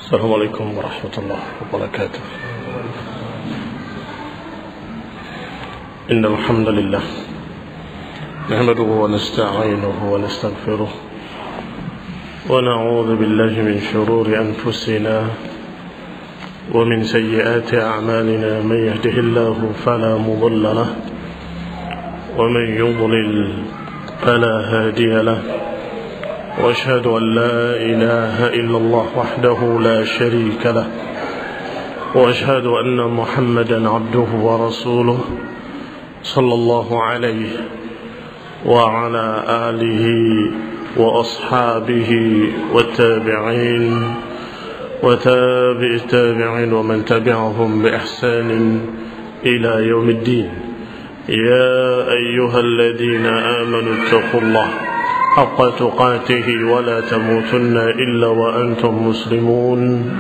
السلام عليكم ورحمة الله وبركاته. إن الحمد لله نحمده ونستعينه ونستغفره ونعوذ بالله من شرور أنفسنا ومن سيئات أعمالنا. من يهده الله فلا مضل له ومن يضلل فلا هادي له، وأشهد أن لا إله إلا الله وحده لا شريك له، وأشهد أن محمدا عبده ورسوله صلى الله عليه وعلى آله وأصحابه والتابعين وتابع التابعين ومن تبعهم بإحسان إلى يوم الدين. يا أيها الذين آمنوا اتقوا الله حق تقاته ولا تموتن إلا وأنتم مسلمون.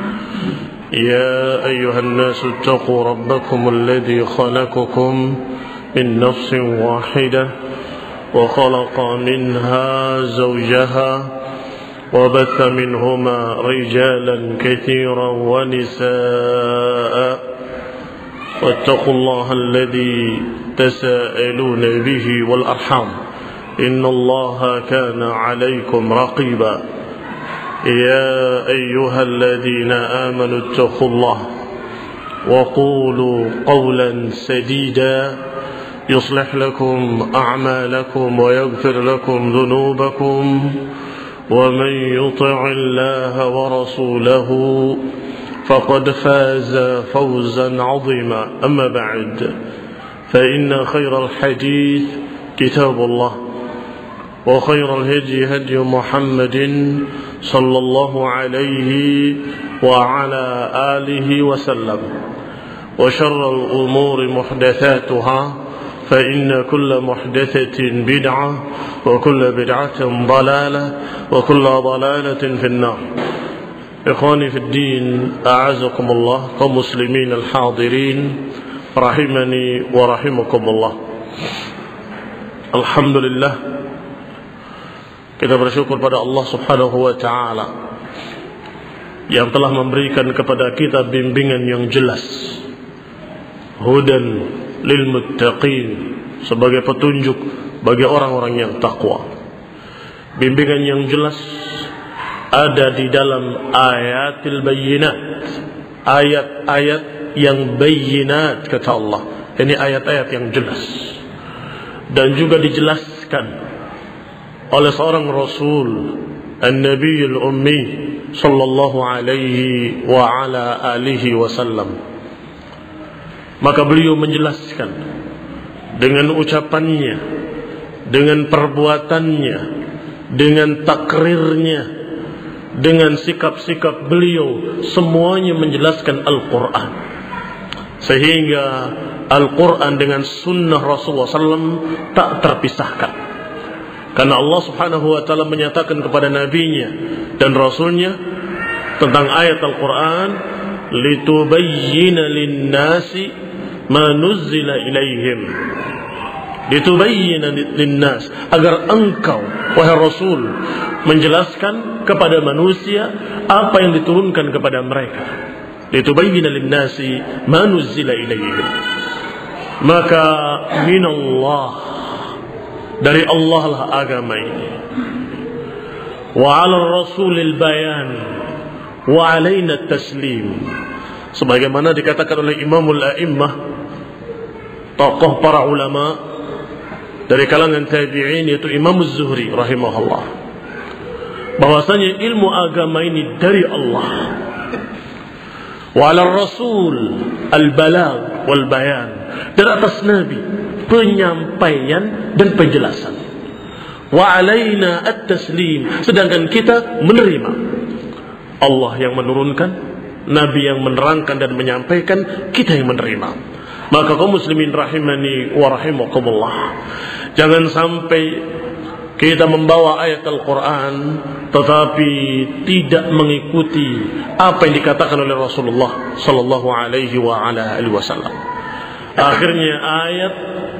يا أيها الناس اتقوا ربكم الذي خلقكم من نفس واحدة وخلق منها زوجها وبث منهما رجالا كثيرا ونساء، واتقوا الله الذي تساءلون به والأرحام إن الله كان عليكم رقيبا. يا أيها الذين آمنوا اتقوا الله وقولوا قولا سديدا يصلح لكم أعمالكم ويغفر لكم ذنوبكم، ومن يطع الله ورسوله فقد فاز فوزا عظيما. أما بعد، فإن خير الحديث كتاب الله، وخير الهدي هدي محمد صلى الله عليه وعلى آله وسلم، وشر الأمور محدثاتها، فإن كل محدثة بدعة وكل بدعة ضلالة وكل ضلالة في النار. إخواني في الدين، أعزكم الله كمسلمين الحاضرين rahimani wa rahimakumullah. Alhamdulillah, kita bersyukur pada Allah Subhanahu wa ta'ala yang telah memberikan kepada kita bimbingan yang jelas, hudan lil muttaqin, sebagai petunjuk bagi orang-orang yang takwa. Bimbingan yang jelas ada di dalam ayatil bayyinat, ayat-ayat yang bayyinat kata Allah. Ini ayat-ayat yang jelas dan juga dijelaskan oleh seorang Rasul An-Nabiyul Ummi sallallahu alaihi wa ala alihi wasallam. Maka beliau menjelaskan dengan ucapannya, dengan perbuatannya, dengan takrirnya, dengan sikap-sikap beliau, semuanya menjelaskan Al-Quran. Sehingga Al-Quran dengan sunnah Rasulullah SAW tak terpisahkan. Karena Allah Subhanahu wa ta'ala menyatakan kepada nabinya dan rasulnya tentang ayat Al-Quran, litubayyina linnasi ma nuzzila ilaihim, litubayyina linnas, agar engkau wahai Rasul menjelaskan kepada manusia apa yang diturunkan kepada mereka. Litubayyina linnasi ma nuzzila ilaihim. Maka minallah, dari Allah lah agama ini. Wa 'ala rasulil bayan wa 'alaina taslim. Sebagaimana dikatakan oleh Imamul A'immah, tokoh para ulama dari kalangan tabi'in, yaitu Imam Az-Zuhri rahimahullah, bahwasanya ilmu agama ini dari Allah. Wa 'ala rasul al-balagh wal bayan, dan atas nabi penyampaian dan penjelasan. Wa 'alaina at-taslim, sedangkan kita menerima. Allah yang menurunkan, nabi yang menerangkan dan menyampaikan, kita yang menerima. Maka kaum muslimin rahimani wa rahimakumullah, jangan sampai kita membawa ayat Al-Quran tetapi tidak mengikuti apa yang dikatakan oleh Rasulullah sallallahu alaihi wa ala alihi wasallam. Akhirnya ayat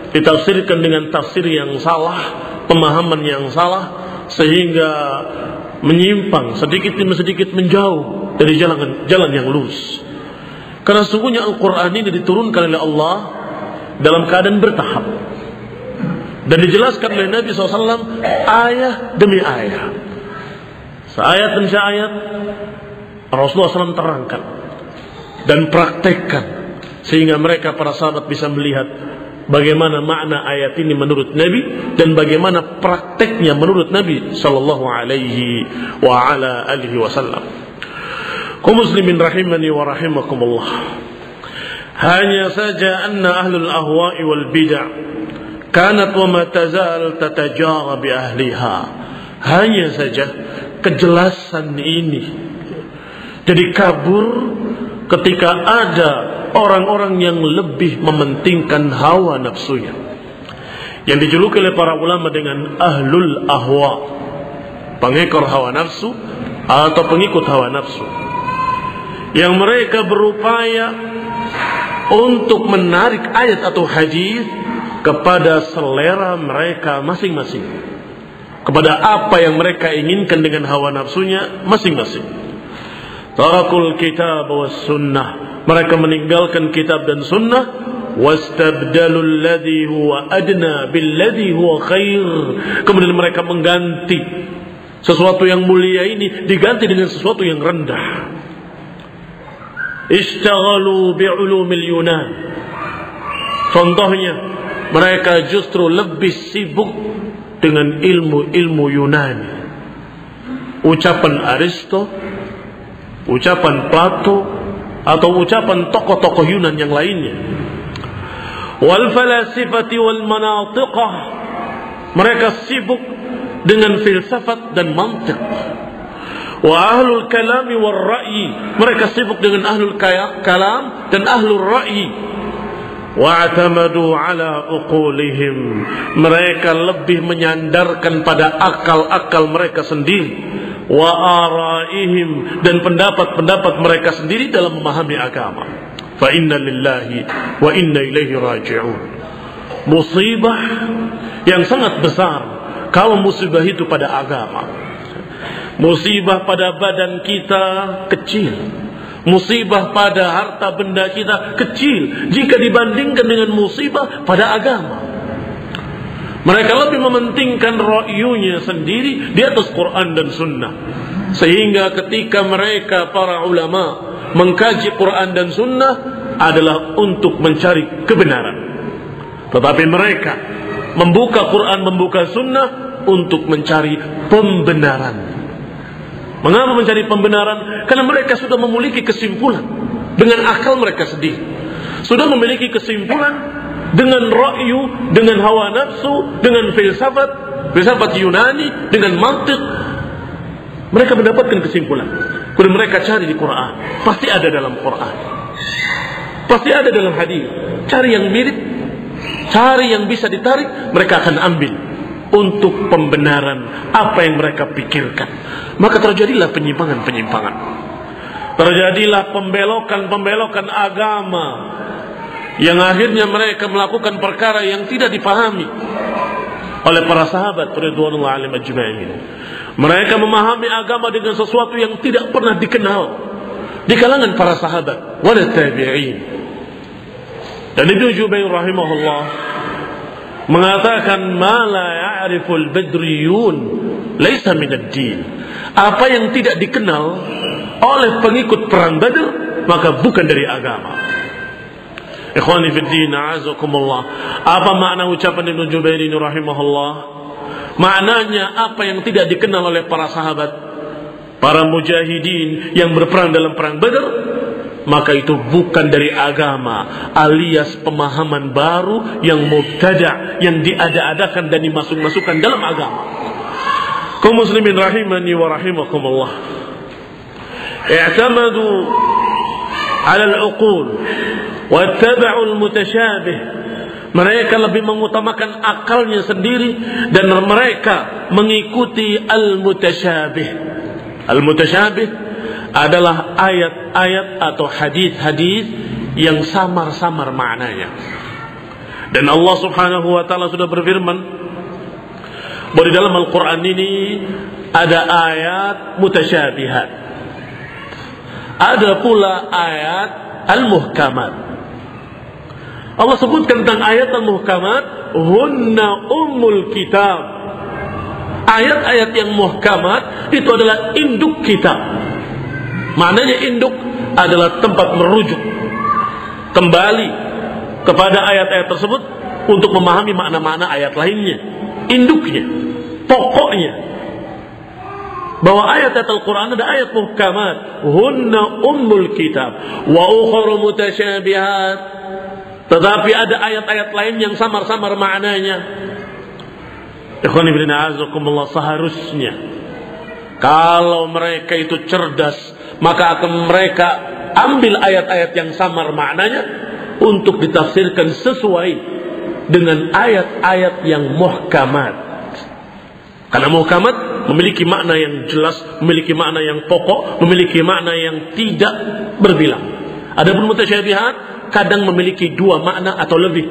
ditafsirkan dengan tafsir yang salah, pemahaman yang salah, sehingga menyimpang sedikit demi sedikit menjauh dari jalan yang lurus. Karena sungguhnya Al-Quran ini diturunkan oleh Allah dalam keadaan bertahap dan dijelaskan oleh Nabi SAW ayat demi ayat, seayat demi seayat Rasulullah SAW terangkan dan praktekkan, sehingga mereka para sahabat bisa melihat bagaimana makna ayat ini menurut Nabi dan bagaimana prakteknya menurut Nabi sallallahu alaihi wa ala alihi wasallam. Kaum muslimin rahimani wa rahimakumullah. Hanya saja anna ahlul ahwa'i wal bid'ah kanat wa ma tazal tatajara bi ahliha. Hanya saja kejelasan ini jadi kabur ketika ada orang-orang yang lebih mementingkan hawa nafsunya, yang dijuluki oleh para ulama dengan ahlul ahwa, pengekor hawa nafsu atau pengikut hawa nafsu, yang mereka berupaya untuk menarik ayat atau hadis kepada selera mereka masing-masing, kepada apa yang mereka inginkan dengan hawa nafsunya masing-masing. Tarakul kitab was sunnah, mereka meninggalkan kitab dan sunnah. Wastabdalul ladzi huwa adna billadzi huwa khair, kemudian mereka mengganti sesuatu yang mulia ini diganti dengan sesuatu yang rendah. Ishtaghalu bi'ulumil Yunan, contohnya mereka justru lebih sibuk dengan ilmu-ilmu Yunani, ucapan Aristo, ucapan Plato, atau ucapan tokoh-tokoh Yunan yang lainnya. Wal falasifati wal manatiqah, mereka sibuk dengan filsafat dan mantiq. Wa ahlul kalami wal ra'yi, mereka sibuk dengan ahlul kalam dan ahlul ra'yi. Wa'tamadu ala uqulihim, mereka lebih menyandarkan pada akal-akal mereka sendiri. Wa araihim, dan pendapat-pendapat mereka sendiri dalam memahami agama. Fa inna lillahi wa inna ilaihi raji'un. Musibah yang sangat besar kalau musibah itu pada agama. Musibah pada badan kita kecil, musibah pada harta benda kita kecil jika dibandingkan dengan musibah pada agama. Mereka lebih mementingkan ra'yunya sendiri di atas Quran dan Sunnah, sehingga ketika mereka para ulama mengkaji Quran dan Sunnah adalah untuk mencari kebenaran, tetapi mereka membuka Quran, membuka Sunnah untuk mencari pembenaran. Mengapa mencari pembenaran? Karena mereka sudah memiliki kesimpulan dengan akal mereka sendiri, sudah memiliki kesimpulan dengan ra'yu, dengan hawa nafsu, dengan filsafat Yunani, dengan mantiq. Mereka mendapatkan kesimpulan, kemudian mereka cari di Quran. Pasti ada dalam Quran, pasti ada dalam hadis. Cari yang mirip, cari yang bisa ditarik, mereka akan ambil untuk pembenaran apa yang mereka pikirkan. Maka terjadilah penyimpangan-penyimpangan, terjadilah pembelokan-pembelokan agama, yang akhirnya mereka melakukan perkara yang tidak dipahami oleh para sahabat radhiyallahu anhum ajma'in. Mereka memahami agama dengan sesuatu yang tidak pernah dikenal di kalangan para sahabat wal tabi'in. Dan Ibnu Jubair rahimahullah mengatakan, ma la ya'riful badriyun laisa minad din. Apa yang tidak dikenal oleh pengikut perang Badar maka bukan dari agama. Ikhwani fid din, a'azakumullah. Apa makna ucapan Ibnu Jubair ini rahimahullah? Maknanya apa yang tidak dikenal oleh para sahabat, para mujahidin yang berperang dalam perang Badar, maka itu bukan dari agama, alias pemahaman baru yang mubtada', yang diada-adakan dan dimasuk-masukkan dalam agama. Kaum muslimin rahimani wa rahimakumullah. I'tamadu 'ala al-uqul wa ittaba'u al-mutashabih. Mereka lebih mengutamakan akalnya sendiri dan mereka mengikuti al-mutasyabih. Al-mutasyabih adalah ayat-ayat atau hadis-hadis yang samar-samar maknanya. Dan Allah Subhanahu wa taala sudah berfirman bahwa di dalam Al-Qur'an ini ada ayat mutasyabihat, ada pula ayat al-muhkamat. Allah sebutkan tentang ayat al-muhkamat, hunna ummul kitab. Ayat-ayat yang muhkamat itu adalah induk kitab. Maknanya induk adalah tempat merujuk kembali kepada ayat-ayat tersebut untuk memahami makna-makna ayat lainnya. Induknya, pokoknya, bahwa ayat-ayat Al-Quran ada ayat muhkamat, hunna ummul kitab wa ukhra mutasyabihat, tetapi ada ayat-ayat lain yang samar-samar maknanya. Ikhwan fillah a'azakumullah, seharusnya kalau mereka itu cerdas, maka akan mereka ambil ayat-ayat yang samar maknanya untuk ditafsirkan sesuai dengan ayat-ayat yang muhkamat. Karena muhkamat memiliki makna yang jelas, memiliki makna yang pokok, memiliki makna yang tidak berbilang. Adapun mutasyabihat kadang memiliki dua makna atau lebih.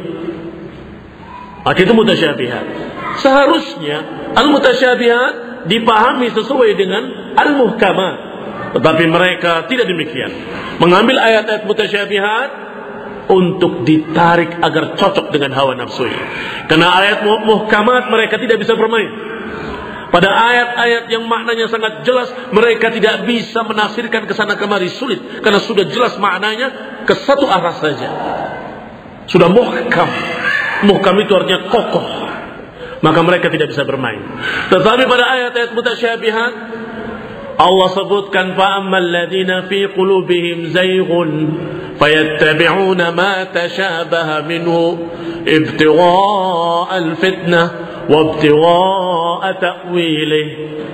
Maka itu mutasyabihat. Seharusnya al-mutasyabihat dipahami sesuai dengan al-muhkamat, tetapi mereka tidak demikian. Mengambil ayat-ayat mutasyabihat untuk ditarik agar cocok dengan hawa nafsu. Karena ayat muhkamat mereka tidak bisa bermain. Pada ayat-ayat yang maknanya sangat jelas, mereka tidak bisa menafsirkan ke sana kemari, sulit. Karena sudah jelas maknanya ke satu arah saja. Sudah muhkam. Muhkam itu artinya kokoh. Maka mereka tidak bisa bermain. Tetapi pada ayat-ayat mutasyabihat, Allah sebutkan fa'ammal ladzina fi qulubihim zayghun fayattabi'una ma tashabaha minhu ibtigha'al fitnah wa ibtigha'a ta'wilih.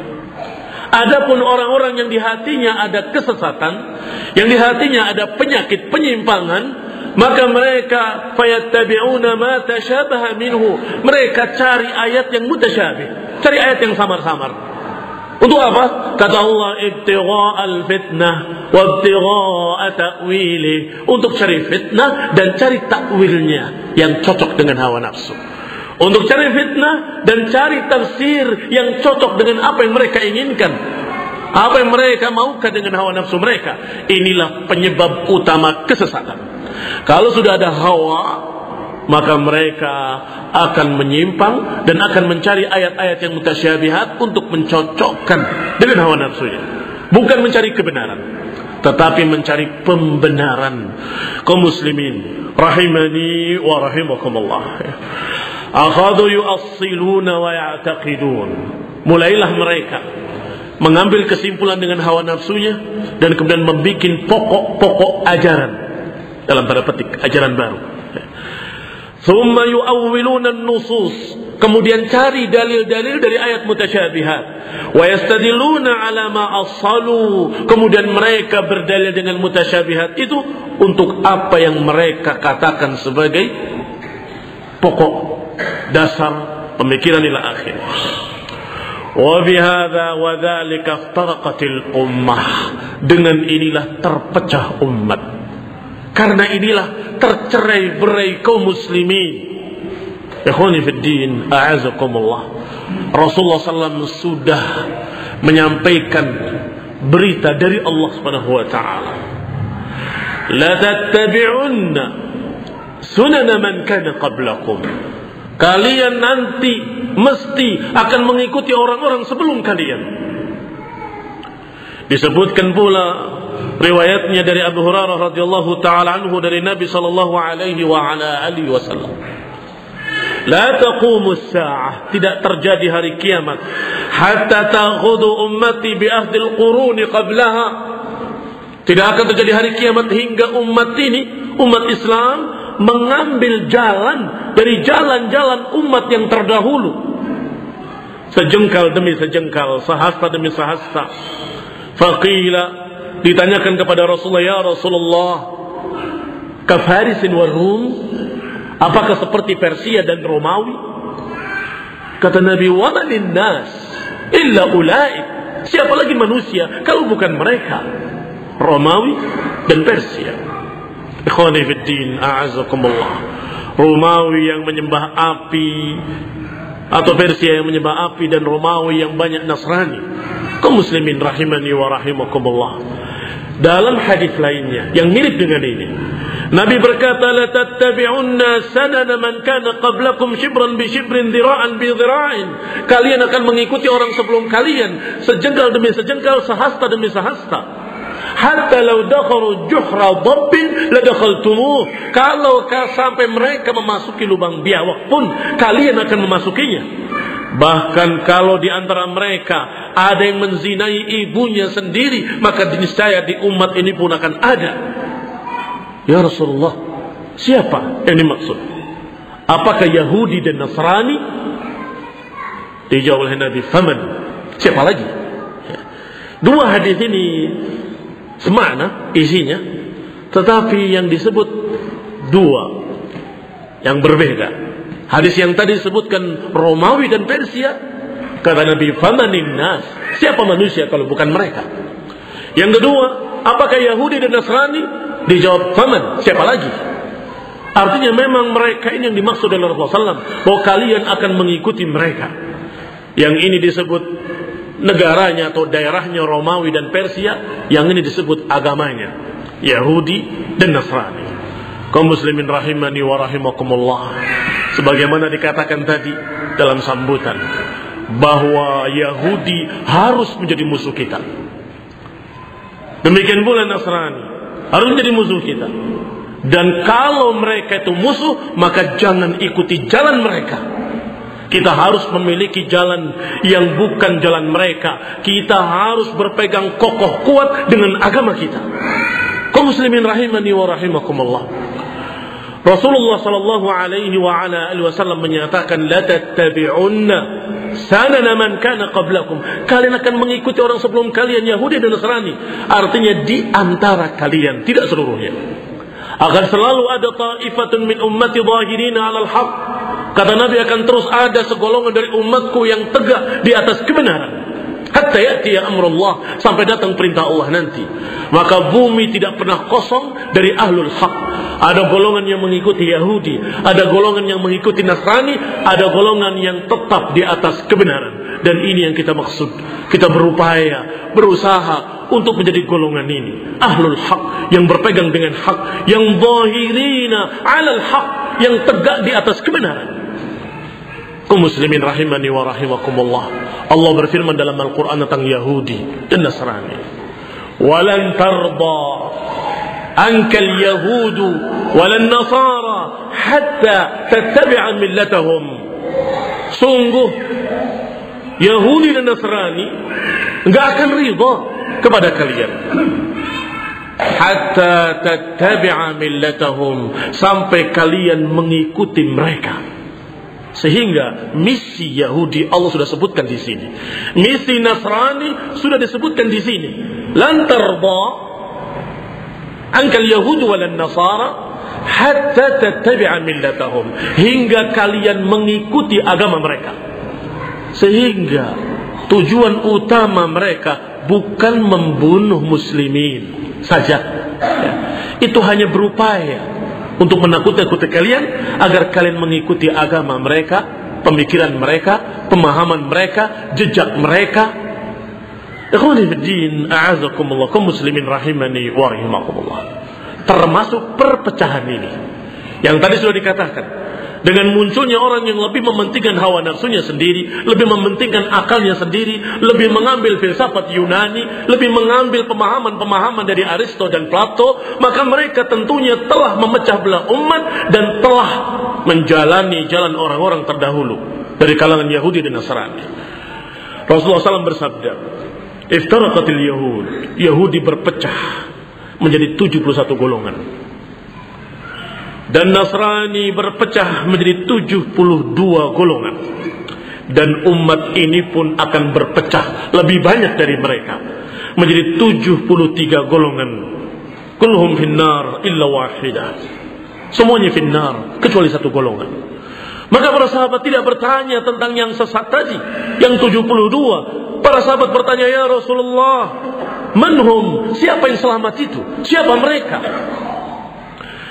Adapun orang-orang yang di hatinya ada kesesatan, yang di hatinya ada penyakit penyimpangan, maka mereka fayattabi'una ma tashabaha minhu, mereka cari ayat yang mutasyabih, cari ayat yang samar-samar. Untuk apa? Kata Allah, ibtigha'al fitnah wa ibtigha'a ta'wili, untuk cari fitnah dan cari takwilnya yang cocok dengan hawa nafsu. Untuk cari fitnah dan cari tafsir yang cocok dengan apa yang mereka inginkan, apa yang mereka maukan dengan hawa nafsu mereka. Inilah penyebab utama kesesatan. Kalau sudah ada hawa, maka mereka akan menyimpang dan akan mencari ayat-ayat yang mutasyabihat untuk mencocokkan dengan hawa nafsunya. Bukan mencari kebenaran, tetapi mencari pembenaran. Kaum muslimin rahimani wa rahimakumullah, akhadhu yu'assiluna wa ya'taqidun. Mulailah mereka mengambil kesimpulan dengan hawa nafsunya dan kemudian membuat pokok-pokok ajaran, dalam tanda petik ajaran baru. Thumma yu'awwiluna an-nusus, kemudian cari dalil-dalil dari ayat mutasyabihat. Wa yastadilluna ala ma assalu, kemudian mereka berdalil dengan mutasyabihat itu untuk apa yang mereka katakan sebagai pokok dasar pemikiran ila akhir. Wa bihadza wa dzalika iftaraqatil ummah, dengan inilah terpecah umat. Karena inilah tercerai-berai kaum muslimin. Ikhwani fid din, a'azakumullah. Rasulullah SAW sudah menyampaikan berita dari Allah Subhanahu wa taala. La tattabi'unna sunana man kana qablakum. Kalian nanti mesti akan mengikuti orang-orang sebelum kalian. Disebutkan pula riwayatnya dari Abu Hurairah radhiyallahu taala anhu dari Nabi sallallahu alaihi wa ala alihi wasallam. La taqumu as-sa'ah, tidak terjadi hari kiamat hatta ta'khudhu ummati bi ahdil quruni qablaha. Tidak akan terjadi hari kiamat hingga umat ini, umat Islam, mengambil jalan dari jalan-jalan umat yang terdahulu. Sejengkal demi sejengkal, sahasta demi sahasta. Faqila, ditanyakan kepada Rasulullah, ya Rasulullah, kafarisin wa Rum, apakah seperti Persia dan Romawi? Kata Nabi, wa manin nas illa ulaik, siapa lagi manusia kalau bukan mereka, Romawi dan Persia. Ikhwani fid din, a'azakumullah. Romawi yang menyembah api, atau Persia yang menyembah api, dan Romawi yang banyak Nasrani. Kaum muslimin rahimani wa rahimakumullah. Dalam hadis lainnya yang mirip dengan ini, Nabi berkata, la tattabi'unna sanana man kana qablakum shibran bi shibrin, dhira'an bi dhira'in. Kalian akan mengikuti orang sebelum kalian sejengkal demi sejengkal, sehasta demi sehasta. Hatta law dakhalu juhra dhabbin la dakhaltumuh. Kalau sampai mereka memasuki lubang biawak pun kalian akan memasukinya. Bahkan kalau di antara mereka ada yang menzinai ibunya sendiri, maka niscaya di umat ini pun akan ada. Ya Rasulullah, siapa yang dimaksud? Apakah Yahudi dan Nasrani? Dijawab oleh Nabi, faman, siapa lagi? Dua hadis ini semakna isinya, tetapi yang disebut dua yang berbeda. Hadis yang tadi disebutkan Romawi dan Persia, kata Nabi, famanin nas, siapa manusia kalau bukan mereka? Yang kedua, apakah Yahudi dan Nasrani? Dijawab, faman, siapa lagi? Artinya memang mereka ini yang dimaksud oleh Rasulullah SAW, bahwa kalian akan mengikuti mereka. Yang ini disebut negaranya atau daerahnya Romawi dan Persia, yang ini disebut agamanya Yahudi dan Nasrani. Kaum muslimin rahimani wa rahimakumullah. Sebagaimana dikatakan tadi dalam sambutan, bahwa Yahudi harus menjadi musuh kita. Demikian pula Nasrani harus menjadi musuh kita. Dan kalau mereka itu musuh, maka jangan ikuti jalan mereka. Kita harus memiliki jalan yang bukan jalan mereka. Kita harus berpegang kokoh kuat dengan agama kita. Kaum muslimin rahimani wa rahimakumullah. Rasulullah sallallahu alaihi wa ala alihi wasallam menyatakan, la tattabi'unna sanana man kana qablakum. Kalian akan mengikuti orang sebelum kalian, Yahudi dan Nasrani. Artinya di antara kalian, tidak seluruhnya. Akan selalu ada ta'ifatun min ummati zahirina 'alal haqq. Kata Nabi, akan terus ada segolongan dari umatku yang tegak di atas kebenaran. Hatta ya'ti amrullah, sampai datang perintah Allah nanti. Maka bumi tidak pernah kosong dari ahlul haq. Ada golongan yang mengikuti Yahudi, ada golongan yang mengikuti Nasrani, ada golongan yang tetap di atas kebenaran. Dan ini yang kita maksud. Kita berupaya, berusaha untuk menjadi golongan ini, ahlul haq, yang berpegang dengan hak, yang zahirina 'alal haq, yang tegak di atas kebenaran. Kaum muslimin rahimani wa rahimakumullah. Allah berfirman dalam Al-Quran tentang Yahudi dan Nasrani, walan tarda ankal yahudu walan nasara hatta tattabi'a millatahum. Sungguh Yahudi dan Nasrani enggak akan ridha kepada kalian hatta tattabi'a millatahum, sampai kalian mengikuti mereka. Sehingga misi Yahudi Allah sudah sebutkan di sini, misi Nasrani sudah disebutkan di sini. Lan tarda ankal yahudu walan nasara hatta tattabi'a millatahum, hingga kalian mengikuti agama mereka. Sehingga tujuan utama mereka bukan membunuh muslimin saja, ya. Itu hanya berupaya untuk menakut-nakuti kalian agar kalian mengikuti agama mereka, pemikiran mereka, pemahaman mereka, jejak mereka. Ikhwani fiddin, a'azakumullah, kaum muslimin rahimani wa rahimakumullah. Termasuk perpecahan ini yang tadi sudah dikatakan, dengan munculnya orang yang lebih mementingkan hawa nafsunya sendiri, lebih mementingkan akalnya sendiri, lebih mengambil filsafat Yunani, lebih mengambil pemahaman-pemahaman dari Aristo dan Plato, maka mereka tentunya telah memecah belah umat dan telah menjalani jalan orang-orang terdahulu dari kalangan Yahudi dan Nasrani. Rasulullah SAW bersabda, iftaraqatil Yahud, Yahudi berpecah menjadi 71 golongan. Dan Nasrani berpecah menjadi 72 golongan. Dan umat ini pun akan berpecah lebih banyak dari mereka, menjadi 73 golongan. Kulluhum finnar illa wahidah. Semuanya finnar kecuali satu golongan. Maka para sahabat tidak bertanya tentang yang sesat tadi, yang 72. Para sahabat bertanya, ya Rasulullah, manhum, siapa yang selamat itu? Siapa mereka?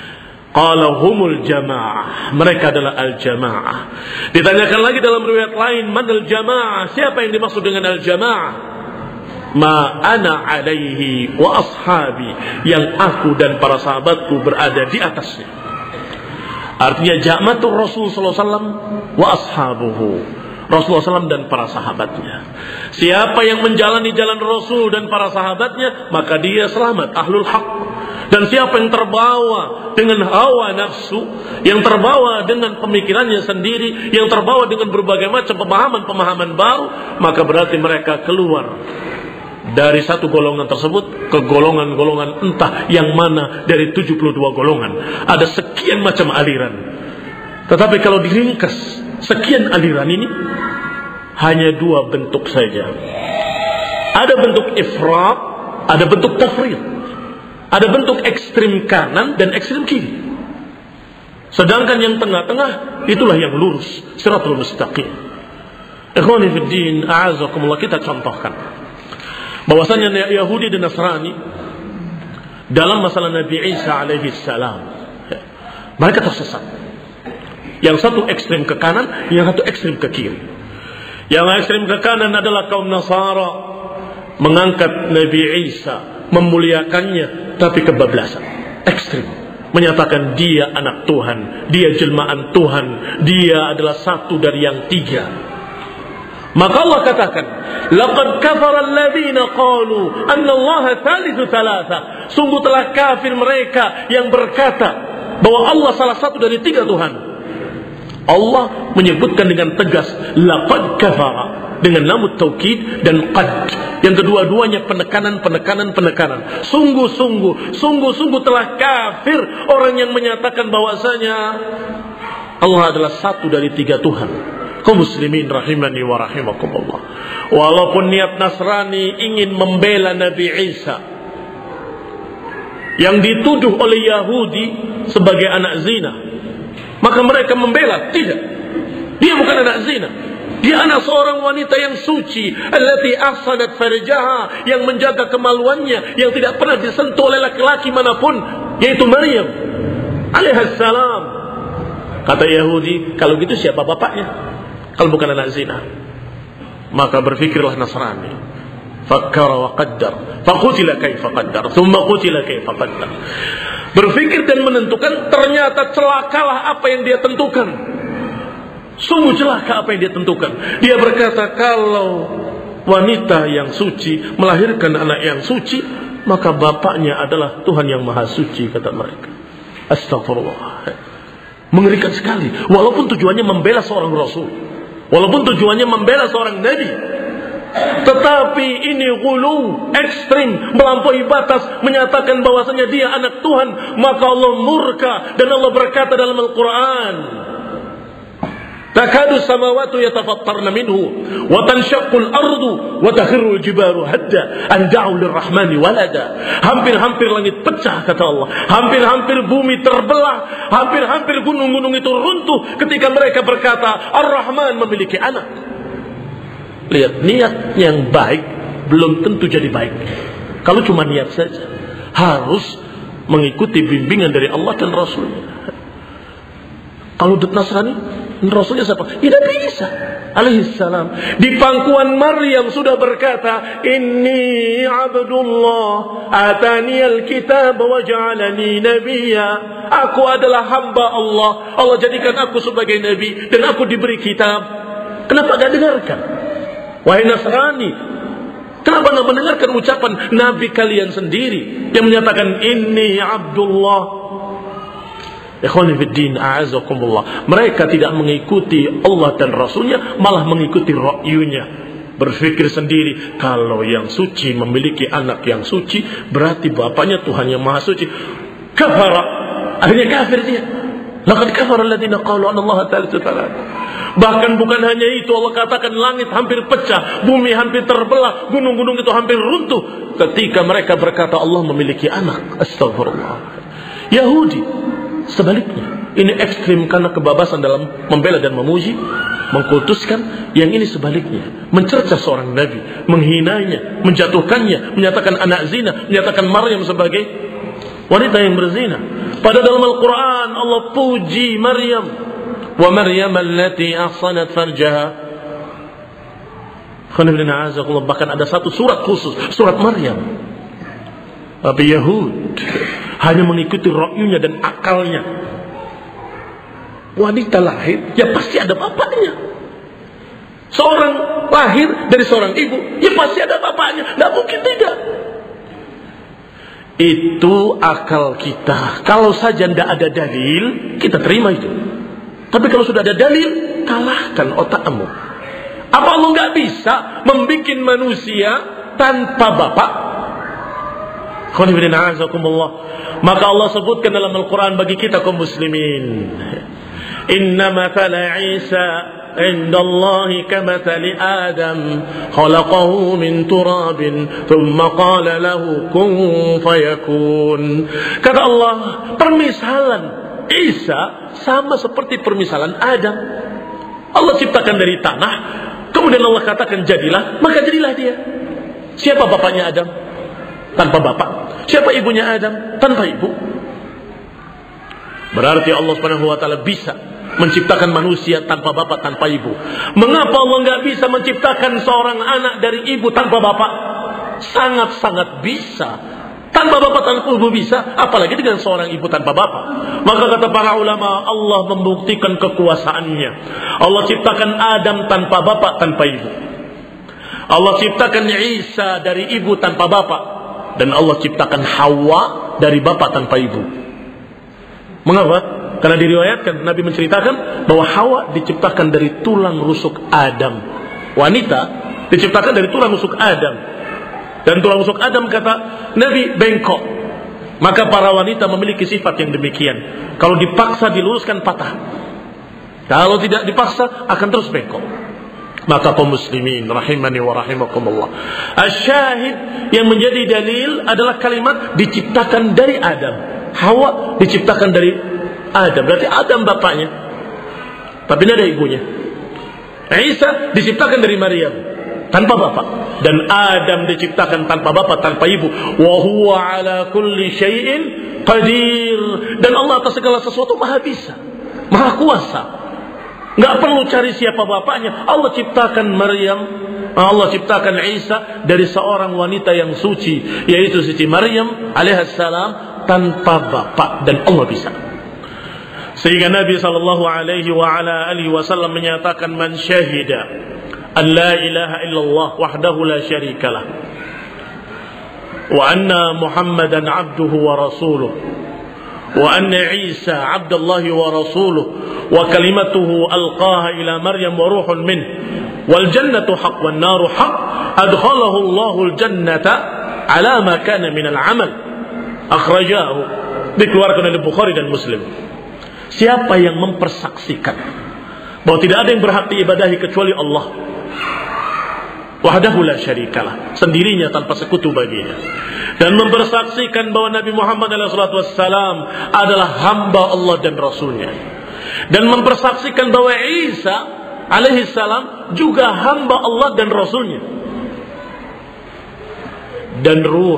Qala humul jamaah, mereka adalah al-jamaah. Ditanyakan lagi dalam riwayat lain, manal jamaah, siapa yang dimaksud dengan al-jamaah? Ma ana alaihi wa ashabi, yang aku dan para sahabatku berada di atasnya. Artinya jamatul Rasul sallallahu alaihi wasallam wa ashabuhu, Rasulullah SAW dan para sahabatnya. Siapa yang menjalani jalan Rasul dan para sahabatnya, maka dia selamat, ahlul haq. Dan siapa yang terbawa dengan hawa nafsu, yang terbawa dengan pemikirannya sendiri, yang terbawa dengan berbagai macam pemahaman-pemahaman baru, maka berarti mereka keluar dari satu golongan tersebut ke golongan-golongan entah yang mana dari 72 golongan. Ada sekian macam aliran. Tetapi kalau diringkas sekian aliran ini hanya dua bentuk saja. Ada bentuk ifrat, ada bentuk tafrid. Ada bentuk ekstrim kanan dan ekstrim kiri. Sedangkan yang tengah-tengah itulah yang lurus, siratul mustaqim. Ikhwani fid din, a'azakumullah, kita contohkan bahwasanya Yahudi dan Nasrani dalam masalah Nabi Isa alaihi salam, mereka tersesat. Yang satu ekstrim ke kanan, yang satu ekstrim ke kiri. Yang ekstrim ke kanan adalah kaum Nasara, mengangkat Nabi Isa, memuliakannya, tapi kebablasan, ekstrim, menyatakan dia anak Tuhan, dia jelmaan Tuhan, dia adalah satu dari yang tiga. Maka Allah katakan, laqad kafara alladziina qalu anna Allaha tsalitsu tsalatsa. Sungguh telah kafir mereka yang berkata bahwa Allah salah satu dari tiga Tuhan. Allah menyebutkan dengan tegas laqad kafara dengan lam taukid dan qad, yang kedua-duanya penekanan. Sungguh telah kafir orang yang menyatakan bahwasanya Allah adalah satu dari tiga Tuhan. Kaum muslimin rahimani wa rahimakumullah. Walaupun niat Nasrani ingin membela Nabi Isa yang dituduh oleh Yahudi sebagai anak zina, maka mereka membela, tidak, dia bukan anak zina, dia anak seorang wanita yang suci, allati ahsanat farjaha, yang menjaga kemaluannya, yang tidak pernah disentuh oleh laki-laki manapun, yaitu Maryam alaihissalam. Kata Yahudi, kalau gitu siapa bapaknya kalau bukan anak zina? Maka berfikirlah Nasrani, fakkara wa qaddar, faqutila kaifa qaddar, thumma qutila kaifa qaddar. Berfikir dan menentukan, ternyata celakalah apa yang dia tentukan. Sungguh celaka apa yang dia tentukan. Dia berkata, kalau wanita yang suci melahirkan anak yang suci, maka bapaknya adalah Tuhan yang maha suci, kata mereka. Astagfirullah. Mengerikan sekali. Walaupun tujuannya membela seorang Rasul, walaupun tujuannya membela seorang Nabi, tetapi ini ghulu, ekstrim, melampaui batas, menyatakan bahwasanya dia anak Tuhan. Maka Allah murka, dan Allah berkata dalam Al-Quran, takadu samawatu yatafattarna minhu wa tanshaqqul ardu wa takhirrul jibalu hadda an da'u lirrahmani walada. Hampir-hampir langit pecah, kata Allah. Hampir-hampir bumi terbelah, hampir-hampir gunung-gunung itu runtuh ketika mereka berkata Ar-Rahman memiliki anak. Lihat, niat yang baik belum tentu jadi baik. Kalau cuma niat saja, harus mengikuti bimbingan dari Allah dan Rasulnya. Kalau Nasrani, Rasulnya siapa? Ya Nabi Isa alaihissalam. Di pangkuan Maryam sudah berkata, Inni abdullah atani alkitab wa ja'alani nabiyya. Aku adalah hamba Allah, Allah jadikan aku sebagai nabi, dan aku diberi kitab. Kenapa gak dengarkan? Wahai Nasrani, kenapa gak mendengarkan ucapan nabi kalian sendiri yang menyatakan Inni abdullah? Ikhwani fiddin, a'azakumullah. Mereka tidak mengikuti Allah dan Rasulnya, malah mengikuti ra'yunya. Berfikir sendiri, kalau yang suci memiliki anak yang suci, berarti bapaknya Tuhan yang maha suci. Kafara, akhirnya kafir dia. Laqad kafara alladziina qalu anna Allaha tsalitsu tsalatsa. Bahkan bukan hanya itu, Allah katakan langit hampir pecah, bumi hampir terbelah, gunung-gunung itu hampir runtuh ketika mereka berkata Allah memiliki anak. Astagfirullah. Yahudi sebaliknya, ini ekstrim karena kebebasan dalam membela dan memuji, mengkultuskan. Yang ini sebaliknya, mencerca seorang nabi, menghinanya, menjatuhkannya, menyatakan anak zina, menyatakan Maryam sebagai wanita yang berzina. Pada dalam Al-Quran Allah puji Maryam. Wa Maryam allati ahsanat farjaha. Bahkan ada satu surat khusus, surat Maryam. Tapi Yahud hanya mengikuti ra'yunya dan akalnya. Wanita lahir, ya pasti ada bapaknya. Seorang lahir dari seorang ibu, ya pasti ada bapaknya. Tidak mungkin tidak. Itu akal kita. Kalau saja tidak ada dalil, kita terima itu. Tapi kalau sudah ada dalil, kalahkan otakmu. Apa Allah nggak bisa membuat manusia tanpa bapak? Maka Allah sebutkan dalam Al-Quran bagi kita kaum muslimin. Inna mathala Isa indallahi kamathali Adam khalaqahu min turabin thumma qala lahu kun fayakun. Kata Allah, permisalan Isa sama seperti permisalan Adam. Allah ciptakan dari tanah, kemudian Allah katakan jadilah, maka jadilah dia. Siapa bapaknya Adam? Tanpa bapak. Siapa ibunya Adam? Tanpa ibu. Berarti Allah Subhanahu wa taala bisa menciptakan manusia tanpa bapak, tanpa ibu. Mengapa Allah nggak bisa menciptakan seorang anak dari ibu tanpa bapak? Sangat-sangat bisa. Tanpa bapak, tanpa ibu bisa, apalagi dengan seorang ibu tanpa bapak. Maka kata para ulama, Allah membuktikan kekuasaannya. Allah ciptakan Adam tanpa bapak, tanpa ibu. Allah ciptakan Isa dari ibu tanpa bapak. Dan Allah ciptakan Hawa dari bapak tanpa ibu. Mengapa? Karena diriwayatkan, Nabi menceritakan bahwa Hawa diciptakan dari tulang rusuk Adam. Wanita diciptakan dari tulang rusuk Adam. Dan tulang rusuk Adam, kata Nabi, bengkok. Maka para wanita memiliki sifat yang demikian. Kalau dipaksa diluruskan, patah. Kalau tidak dipaksa, akan terus bengkok. Maka kaum muslimin rahimani wa rahimakumullah, asyahid yang menjadi dalil adalah kalimat diciptakan dari Adam. Hawa diciptakan dari Adam. Berarti Adam bapaknya, tapi tidak ada ibunya. Isa diciptakan dari Maryam tanpa bapak, dan Adam diciptakan tanpa bapak, tanpa ibu. Wa huwa ala kulli syai'in qadir. Dan Allah atas segala sesuatu maha bisa, maha kuasa. Nggak perlu cari siapa bapaknya. Allah ciptakan Maryam, Allah ciptakan Isa dari seorang wanita yang suci, yaitu Siti Maryam alaihissalam, tanpa bapak, dan Allah bisa. Sehingga Nabi sallallahu alaihi wasallam menyatakan, man syahida an la ilaha illallah wahdahu la syarikalah wa anna Muhammadan abduhu wa rasuluh wa anna Isa abdullahi wa rasuluh wa kalimatuhu alqaha ila Maryam wa ruhun min wal jannatu haq wan naru haq adkhalahu Allahu al jannata ala ma kana min al amal. Akhrajahu, dikeluarkan oleh Bukhari dan Muslim. Siapa yang mempersaksikan bahwa tidak ada yang berhak diibadahi kecuali Allah, wahdahu la syarikalah, sendirinya tanpa sekutu baginya, dan mempersaksikan bahwa Nabi Muhammad SAW adalah hamba Allah dan Rasulnya, dan mempersaksikan bahwa Isa alaihissalam juga hamba Allah dan Rasulnya, dan ruh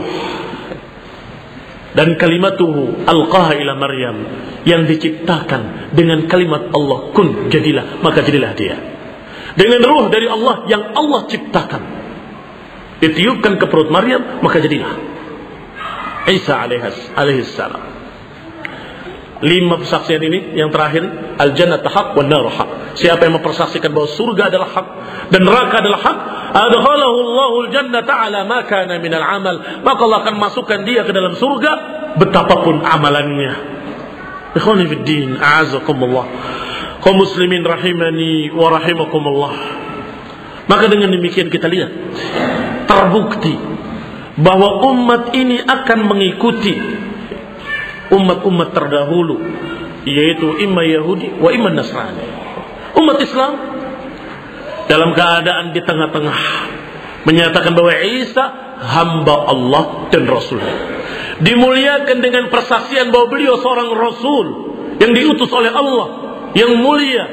dan kalimatuhu alqaha ila Maryam, yang diciptakan dengan kalimat Allah, kun, jadilah, maka jadilah dia, dengan ruh dari Allah yang Allah ciptakan, ditiupkan ke perut Maryam, maka jadilah Isa alaihissalam. 5 persaksian ini yang terakhir, al jannatu haq wan naru haq. Siapa yang mempersaksikan bahwa surga adalah hak dan neraka adalah hak, adkhalahu Allahu al jannata ala ma kana min al amal, maka Allah akan masukkan dia ke dalam surga betapapun amalannya. Ikhwani fid din, a'azakumullah, kaum muslimin rahimani wa rahimakumullah. Maka dengan demikian kita lihat terbukti bahwa umat ini akan mengikuti umat-umat terdahulu, yaitu imma Yahudi wa imma Nasrani. Umat Islam dalam keadaan di tengah-tengah menyatakan bahwa Isa hamba Allah dan Rasulnya, dimuliakan dengan persaksian bahwa beliau seorang Rasul yang diutus oleh Allah, yang mulia,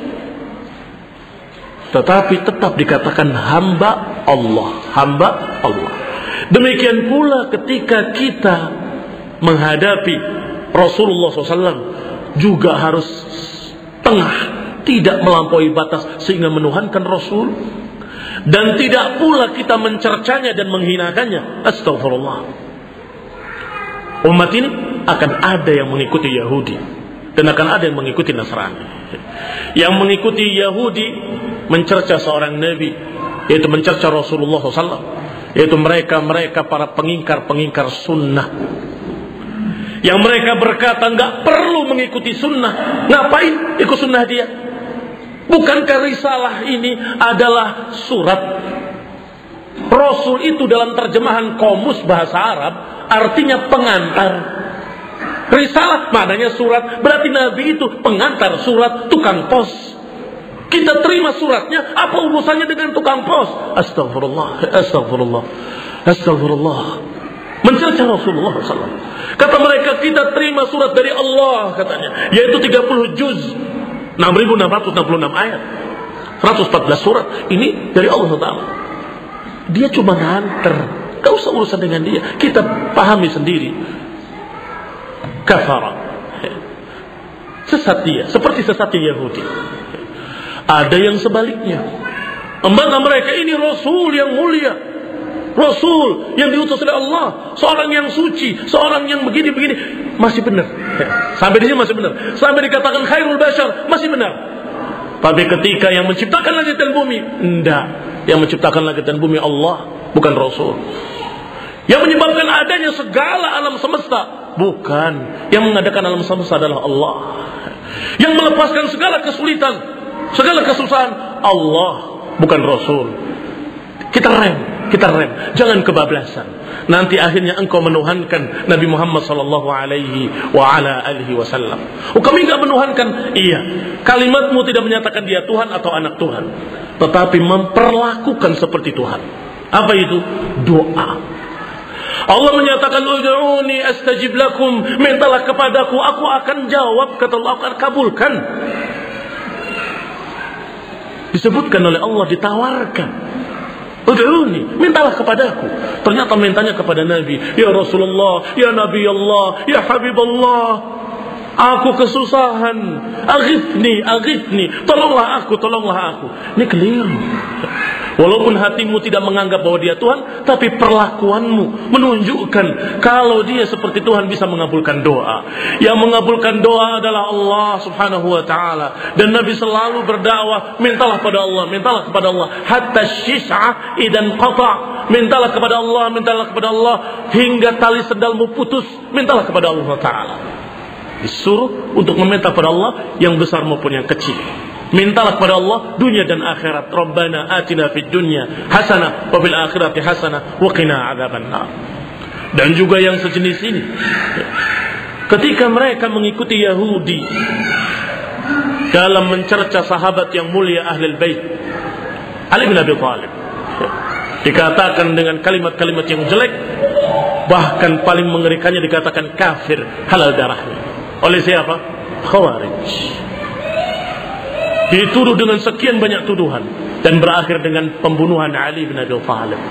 tetapi tetap dikatakan hamba Allah, hamba Allah. Demikian pula ketika kita menghadapi Rasulullah SAW juga harus tengah, tidak melampaui batas sehingga menuhankan Rasul, dan tidak pula kita mencercanya dan menghinakannya. Astagfirullah. Umat ini akan ada yang mengikuti Yahudi dan akan ada yang mengikuti Nasrani. Yang mengikuti Yahudi mencerca seorang nabi, yaitu mencerca Rasulullah SAW, yaitu mereka para pengingkar sunnah. Yang mereka berkata nggak perlu mengikuti sunnah, ngapain ikut sunnah dia? Bukankah risalah ini adalah surat? Rasul itu dalam terjemahan Qomus bahasa Arab artinya pengantar. Risalah maknanya surat, berarti Nabi itu pengantar surat, tukang pos. Kita terima suratnya, apa urusannya dengan tukang pos? Astagfirullah, astagfirullah, astagfirullah. Mencerca Rasulullah SAW. Kata mereka, kita terima surat dari Allah, katanya, yaitu 30 juz, 6.666 ayat, 114 surat. Ini dari Allah SWT. Dia cuma nganter, gak usah urusan dengan dia. Kita pahami sendiri. Kafara, sesat dia, seperti sesatnya Yahudi. Ada yang sebaliknya, membantah mereka, ini Rasul yang mulia, Rasul yang diutus oleh Allah, seorang yang suci, seorang yang begini-begini. Masih benar, sampai di sini masih benar. Sampai dikatakan khairul bashar, masih benar. Tapi ketika yang menciptakan langit dan bumi, enggak. Yang menciptakan langit dan bumi Allah, bukan Rasul. Yang menyebabkan adanya segala alam semesta, bukan. Yang mengadakan alam semesta adalah Allah. Yang melepaskan segala kesulitan, segala kesusahan, Allah, bukan Rasul. Kita rem, jangan kebablasan. Nanti akhirnya engkau menuhankan Nabi Muhammad sallallahu alaihi wa ala alihi wasallam. Oh, kami enggak menuhankan. Iya, kalimatmu tidak menyatakan dia Tuhan atau anak Tuhan, tetapi memperlakukan seperti Tuhan. Apa itu? Doa. Allah menyatakan, ud'uni astajib lakum, mintalah kepadaku, aku akan jawab, kata Allah, aku akan kabulkan. Disebutkan oleh Allah, ditawarkan, ud'uni, mintalah kepadaku. Ternyata mintanya kepada Nabi. Ya Rasulullah, ya Nabi Allah, ya Habib Allah, aku kesusahan, aghithni, tolonglah aku. Ini keliru. Walaupun hatimu tidak menganggap bahwa dia Tuhan, tapi perlakuanmu menunjukkan kalau dia seperti Tuhan bisa mengabulkan doa. Yang mengabulkan doa adalah Allah subhanahu wa ta'ala. Dan Nabi selalu berdakwah, mintalah kepada Allah, hatta syis'ah idan qata'. Mintalah kepada Allah hingga tali sendalmu putus. Mintalah kepada Allah ta'ala. Disuruh untuk meminta kepada Allah yang besar maupun yang kecil. Mintalah kepada Allah dunia dan akhirat. Rabbana atina fid dunya hasanah wa fil akhirati hasanah wa qina adzabannar. Dan juga yang sejenis ini, ketika mereka mengikuti Yahudi dalam mencerca sahabat yang mulia Ahlul Bait, Ali bin Abi Thalib dikatakan dengan kalimat-kalimat yang jelek, bahkan paling mengerikannya dikatakan kafir, halal darahnya. Oleh siapa? Khawarij. Dituduh dengan sekian banyak tuduhan dan berakhir dengan pembunuhan Ali bin Abi Thalib.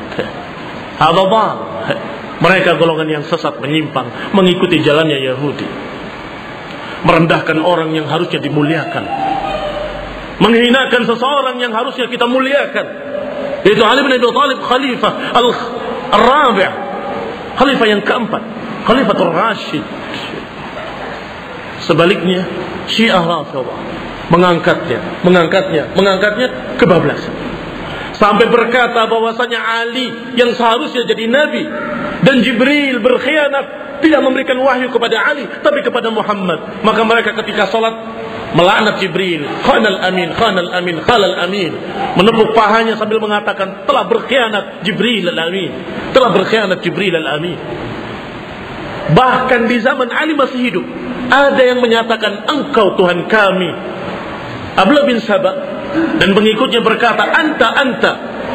Mereka golongan yang sesat, menyimpang, mengikuti jalannya Yahudi, merendahkan orang yang harusnya dimuliakan, menghinakan seseorang yang harusnya kita muliakan. Itu Ali bin Abi Thalib, Khalifah Al-Rabi', Khalifah yang keempat, Khalifatul Rashid. Sebaliknya Syiah Rafidhah mengangkatnya kebablasan. Sampai berkata bahwasanya Ali yang seharusnya jadi nabi dan Jibril berkhianat, tidak memberikan wahyu kepada Ali tapi kepada Muhammad. Maka mereka ketika salat melaknat Jibril, khanal amin, menepuk pahanya sambil mengatakan telah berkhianat Jibril al-amin. Bahkan di zaman Ali masih hidup, ada yang menyatakan engkau Tuhan kami. Abdullah bin Sabah dan pengikutnya berkata, anta.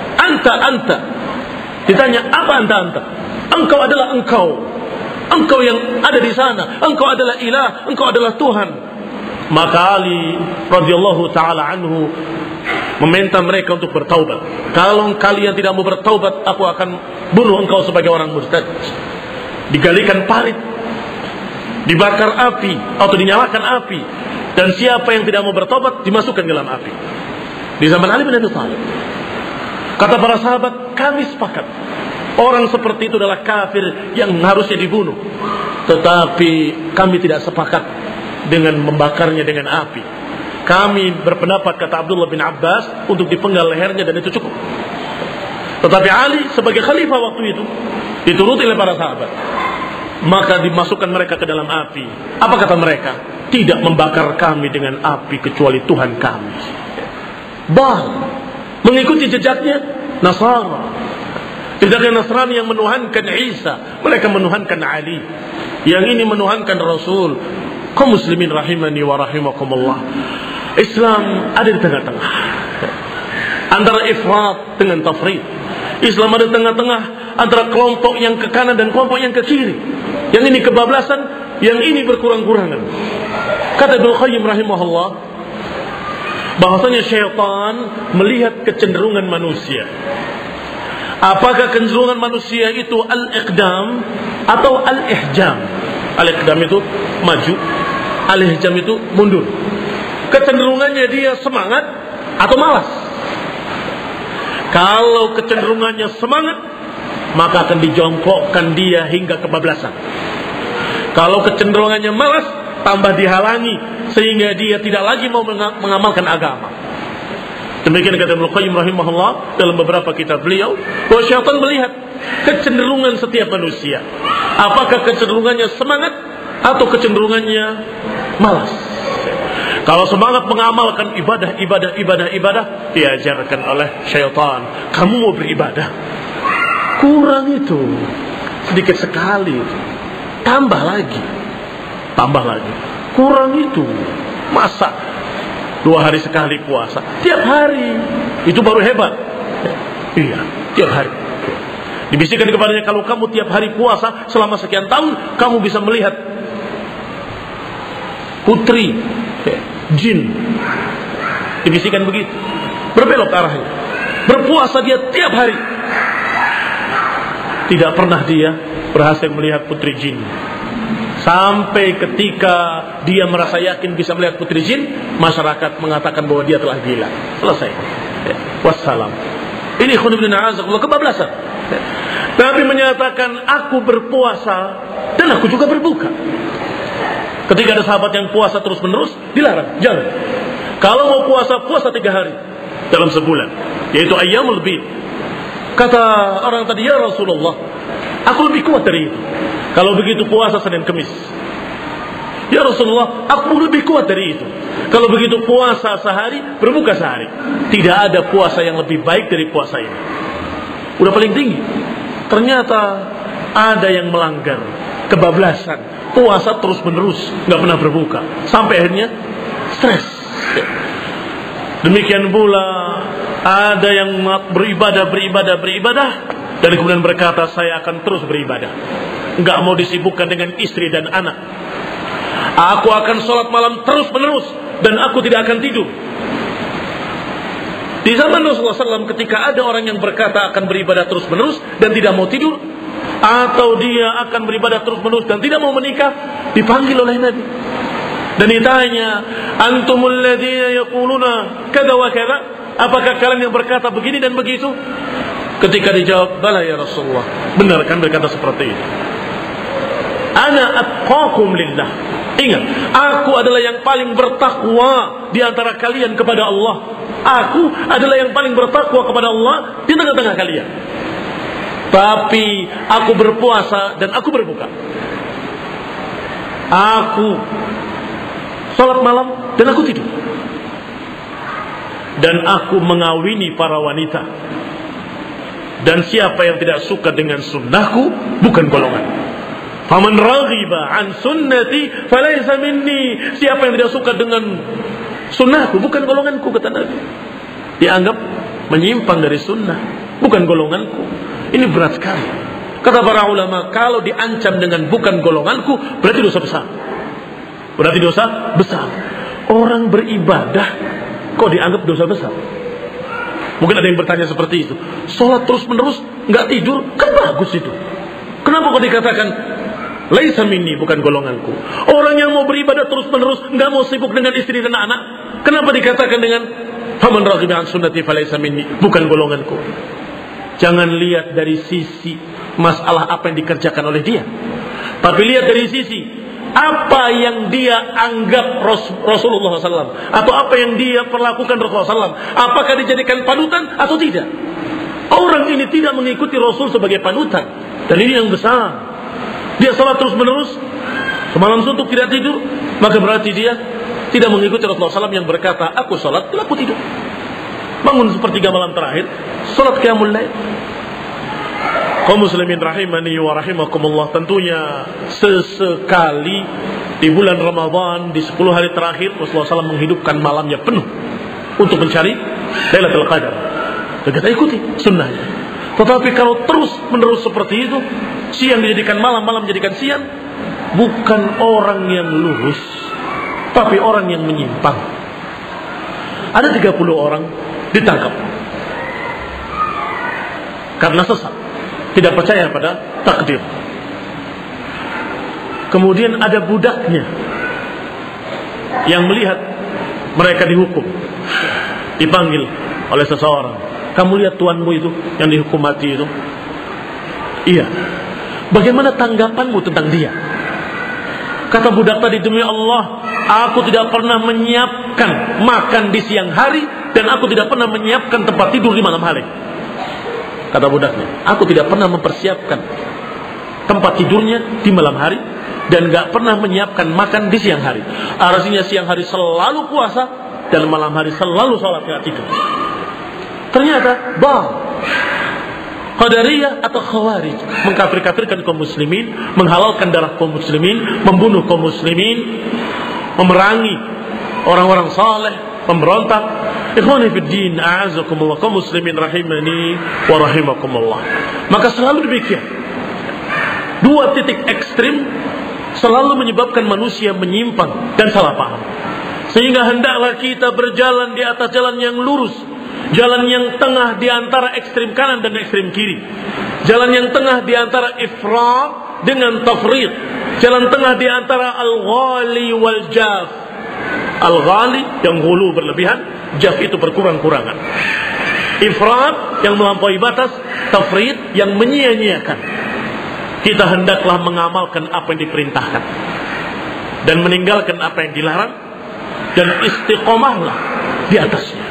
Ditanya, apa anta? Engkau adalah engkau yang ada di sana, engkau adalah ilah, engkau adalah Tuhan. Maka Ali radhiyallahu taala anhu meminta mereka untuk bertaubat. Kalau kalian tidak mau bertaubat, aku akan bunuh engkau sebagai orang murtad. Digalikan parit dibakar api atau dinyalakan api, dan siapa yang tidak mau bertobat dimasukkan ke dalam api. Di zaman Ali bin Abi Thalib, kata para sahabat, kami sepakat orang seperti itu adalah kafir yang harusnya dibunuh, tetapi kami tidak sepakat dengan membakarnya dengan api. Kami berpendapat, kata Abdullah bin Abbas, untuk dipenggal lehernya dan itu cukup. Tetapi Ali sebagai khalifah waktu itu dituruti oleh para sahabat, maka dimasukkan mereka ke dalam api. Apa kata mereka? Tidak membakar kami dengan api kecuali Tuhan kami. Mengikuti jejaknya Nasara. Tidaknya Nasrani yang menuhankan Isa, mereka menuhankan Ali. Yang ini menuhankan Rasul. Kaum muslimin rahimani wa rahimakumullah. Islam ada di tengah-tengah antara ifrat dengan tafrid. Islam ada di tengah-tengah antara kelompok yang ke kanan dan kelompok yang ke kiri. Yang ini kebablasan, yang ini berkurang-kurangan. Kata Ibnu Qayyim rahimahullah, bahwasanya syaitan melihat kecenderungan manusia. Apakah kecenderungan manusia itu al-iqdam atau al-ihjam? Al-iqdam itu maju, al-ihjam itu mundur. Kecenderungannya dia semangat atau malas. Kalau kecenderungannya semangat, maka akan dijongkokkan dia hingga kebablasan. Kalau kecenderungannya malas, tambah dihalangi sehingga dia tidak lagi mau mengamalkan agama. Demikian kata Ibnu Qayyim rahimahullah dalam beberapa kitab beliau, bahwa syaitan melihat kecenderungan setiap manusia. Apakah kecenderungannya semangat atau kecenderungannya malas? Kalau semangat mengamalkan ibadah, diajarkan oleh syaitan, kamu mau beribadah, kurang itu, sedikit sekali, tambah lagi, kurang itu, masa 2 hari sekali puasa, tiap hari, itu baru hebat. Iya, tiap hari. Dibisikkan kepadanya, kalau kamu tiap hari puasa selama sekian tahun, kamu bisa melihat putri jin. Dibisikkan begitu, berbelok arahnya. Berpuasa dia tiap hari, tidak pernah dia berhasil melihat putri jin. Sampai ketika dia merasa yakin bisa melihat putri jin, masyarakat mengatakan bahwa dia telah gila. Selesai. Wassalam. Ini khunubina azakullah, kebablasan. Nabi menyatakan, aku berpuasa dan aku juga berbuka. Ketika ada sahabat yang puasa terus menerus, dilarang, jangan. Kalau mau puasa, puasa 3 hari dalam sebulan, yaitu ayyamul bid. Kata orang tadi, ya Rasulullah, aku lebih kuat dari itu. Kalau begitu puasa Senin Kemis. Ya Rasulullah, aku lebih kuat dari itu. Kalau begitu puasa sehari, berbuka sehari. Tidak ada puasa yang lebih baik dari puasa ini. Udah paling tinggi. Ternyata ada yang melanggar, kebablasan, puasa terus menerus, nggak pernah berbuka, sampai akhirnya stres. Demikian pula ada yang beribadah, dan kemudian berkata, saya akan terus beribadah, nggak mau disibukkan dengan istri dan anak. Aku akan sholat malam terus menerus dan aku tidak akan tidur. Di zaman Rasulullah SAW, ketika ada orang yang berkata akan beribadah terus menerus dan tidak mau tidur, atau dia akan beribadah terus menerus dan tidak mau menikah, dipanggil oleh Nabi dan ditanya, antumul ladzina yaquluna kadza wa kadza, apakah kalian yang berkata begini dan begitu? Ketika dijawab, bala ya Rasulullah, benar kan berkata seperti itu. Ana atqakum lillah. Ingat, aku adalah yang paling bertakwa di antara kalian kepada Allah. Aku adalah yang paling bertakwa kepada Allah di tengah-tengah kalian. Tapi aku berpuasa dan aku berbuka. Aku sholat malam dan aku tidur. Dan aku mengawini para wanita. Dan siapa yang tidak suka dengan sunnahku, bukan golongan. Faman raghiba an sunnati falaysa minni. Siapa yang tidak suka dengan sunnahku, bukan golonganku, kata Nabi. Dianggap menyimpang dari sunnah, bukan golonganku. Ini berat sekali. Kata para ulama, kalau diancam dengan bukan golonganku, berarti dosa besar. Berarti dosa besar. Orang beribadah kok dianggap dosa besar? Mungkin ada yang bertanya seperti itu. Sholat terus menerus, nggak tidur, kan bagus itu. Kenapa kok dikatakan laisa minni, bukan golonganku. Orang yang mau beribadah terus-menerus, enggak mau sibuk dengan istri dan anak, kenapa dikatakan dengan faman raghiba an sunnati falaysa minni, bukan golonganku? Jangan lihat dari sisi masalah apa yang dikerjakan oleh dia, tapi lihat dari sisi apa yang dia anggap Rasulullah SAW, atau apa yang dia perlakukan Rasulullah SAW. Apakah dijadikan panutan atau tidak? Orang ini tidak mengikuti Rasul sebagai panutan, dan ini yang besar. Dia salat terus menerus, semalam suntuk tidak tidur, maka berarti dia tidak mengikuti Rasulullah SAW yang berkata, aku salat, aku tidur. Bangun sepertiga malam terakhir, salat qiyamul lail. Kaum muslimin rahimani wa rahimakumullah, tentunya sesekali di bulan Ramadan, di 10 hari terakhir, Rasulullah SAW menghidupkan malamnya penuh untuk mencari Lailatul Qadar. Dan kita ikuti sunnahnya. Tetapi kalau terus menerus seperti itu, siang dijadikan malam, malam dijadikan siang, bukan orang yang lurus, tapi orang yang menyimpang. Ada 30 orang ditangkap karena sesat, tidak percaya pada takdir. Kemudian ada budaknya yang melihat mereka dihukum, dipanggil oleh seseorang. Kamu lihat tuanmu itu yang dihukum mati itu? Iya. Bagaimana tanggapanmu tentang dia? Kata budak tadi, demi Allah, aku tidak pernah menyiapkan makan di siang hari, dan aku tidak pernah menyiapkan tempat tidur di malam hari. Kata budaknya, aku tidak pernah mempersiapkan tempat tidurnya di malam hari, dan gak pernah menyiapkan makan di siang hari. Artinya siang hari selalu puasa, dan malam hari selalu sholat gak tidur. Ternyata Qadariyah atau Khawarij mengkafir-kafirkan kaum muslimin, menghalalkan darah kaum muslimin, membunuh kaum muslimin, memerangi orang-orang saleh, pemberontak. Ikhwani fid din, a'azakumullah, kaum muslimin rahimani wa rahimakumullah. Maka selalu demikian. Dua titik ekstrim selalu menyebabkan manusia menyimpang dan salah paham. Sehingga hendaklah kita berjalan di atas jalan yang lurus, jalan yang tengah di antara ekstrim kanan dan ekstrim kiri, jalan yang tengah di antara ifrat dengan tafrid, jalan tengah di antara al-ghali wal jaf. Al-ghali yang hulu berlebihan, jaf itu berkurang-kurangan. Ifrat yang melampaui batas, tafrid yang menyia-nyiakan. Kita hendaklah mengamalkan apa yang diperintahkan dan meninggalkan apa yang dilarang, dan istiqomahlah di atasnya.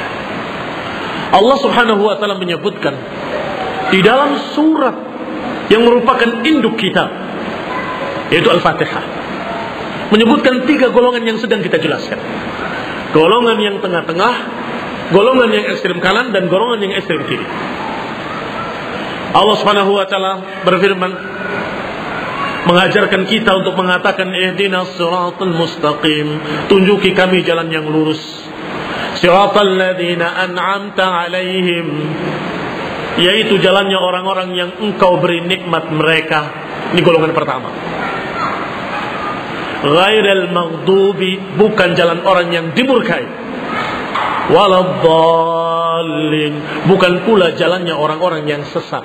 Allah Subhanahu wa taala menyebutkan di dalam surat yang merupakan induk kitab, yaitu Al-Fatihah, menyebutkan 3 golongan yang sedang kita jelaskan. Golongan yang tengah-tengah, golongan yang ekstrem kanan, dan golongan yang ekstrem kiri. Allah Subhanahu wa taala berfirman, mengajarkan kita untuk mengatakan ihdinas siratal mustaqim, tunjuki kami jalan yang lurus. Siratal ladzina an'amta alaihim, yaitu jalannya orang-orang yang engkau beri nikmat mereka. Ini golongan pertama. Ghairil maghdubi, bukan jalan orang yang dimurkai. Waladdallin, bukan pula jalannya orang-orang yang sesat.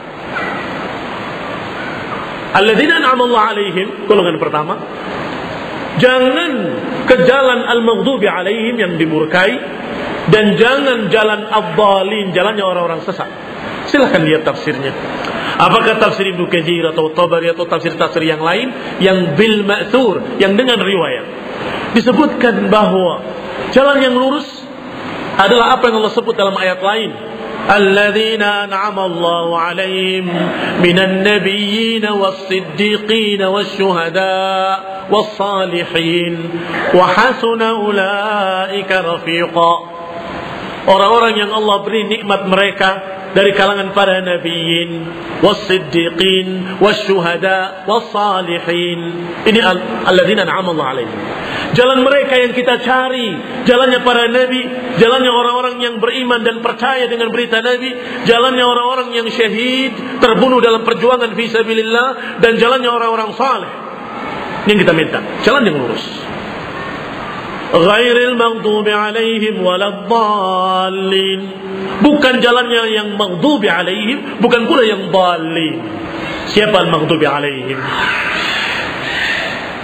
Alladzina an'ama Allah alaihim, golongan pertama. Jangan ke jalan al-maghdubi alaihim yang dimurkai, dan jangan jalan ad-dhalin, jalannya orang-orang sesat. Silahkan lihat tafsirnya. Apakah tafsir Ibnu Katsir atau Tabari atau tafsir-tafsir yang lain yang bil ma'thur, yang dengan riwayat, disebutkan bahwa jalan yang lurus adalah apa yang Allah sebut dalam ayat lain. Alladzina an'ama Allahu 'alaihim minan nabiyyin was-siddiqin wasyuhada was-salihin wa hasuna ulaika rafiqa. Orang-orang yang Allah beri nikmat mereka dari kalangan para nabiyin, was-siddiqin, wasyuhada, was-salihin. Ini alladzina an'ama Allah 'alaihim. Jalan mereka yang kita cari, jalannya para nabi, jalannya orang-orang yang beriman dan percaya dengan berita nabi, jalannya orang-orang yang syahid, terbunuh dalam perjuangan fi sabilillah, dan jalannya orang-orang saleh. Yang kita minta, jalan yang lurus. Ghairil maghdubi alaihim waladdallin, bukan jalannya yang maghdubi alaihim, bukan pula yang dhalin. Siapa al-maghdubi alaihim?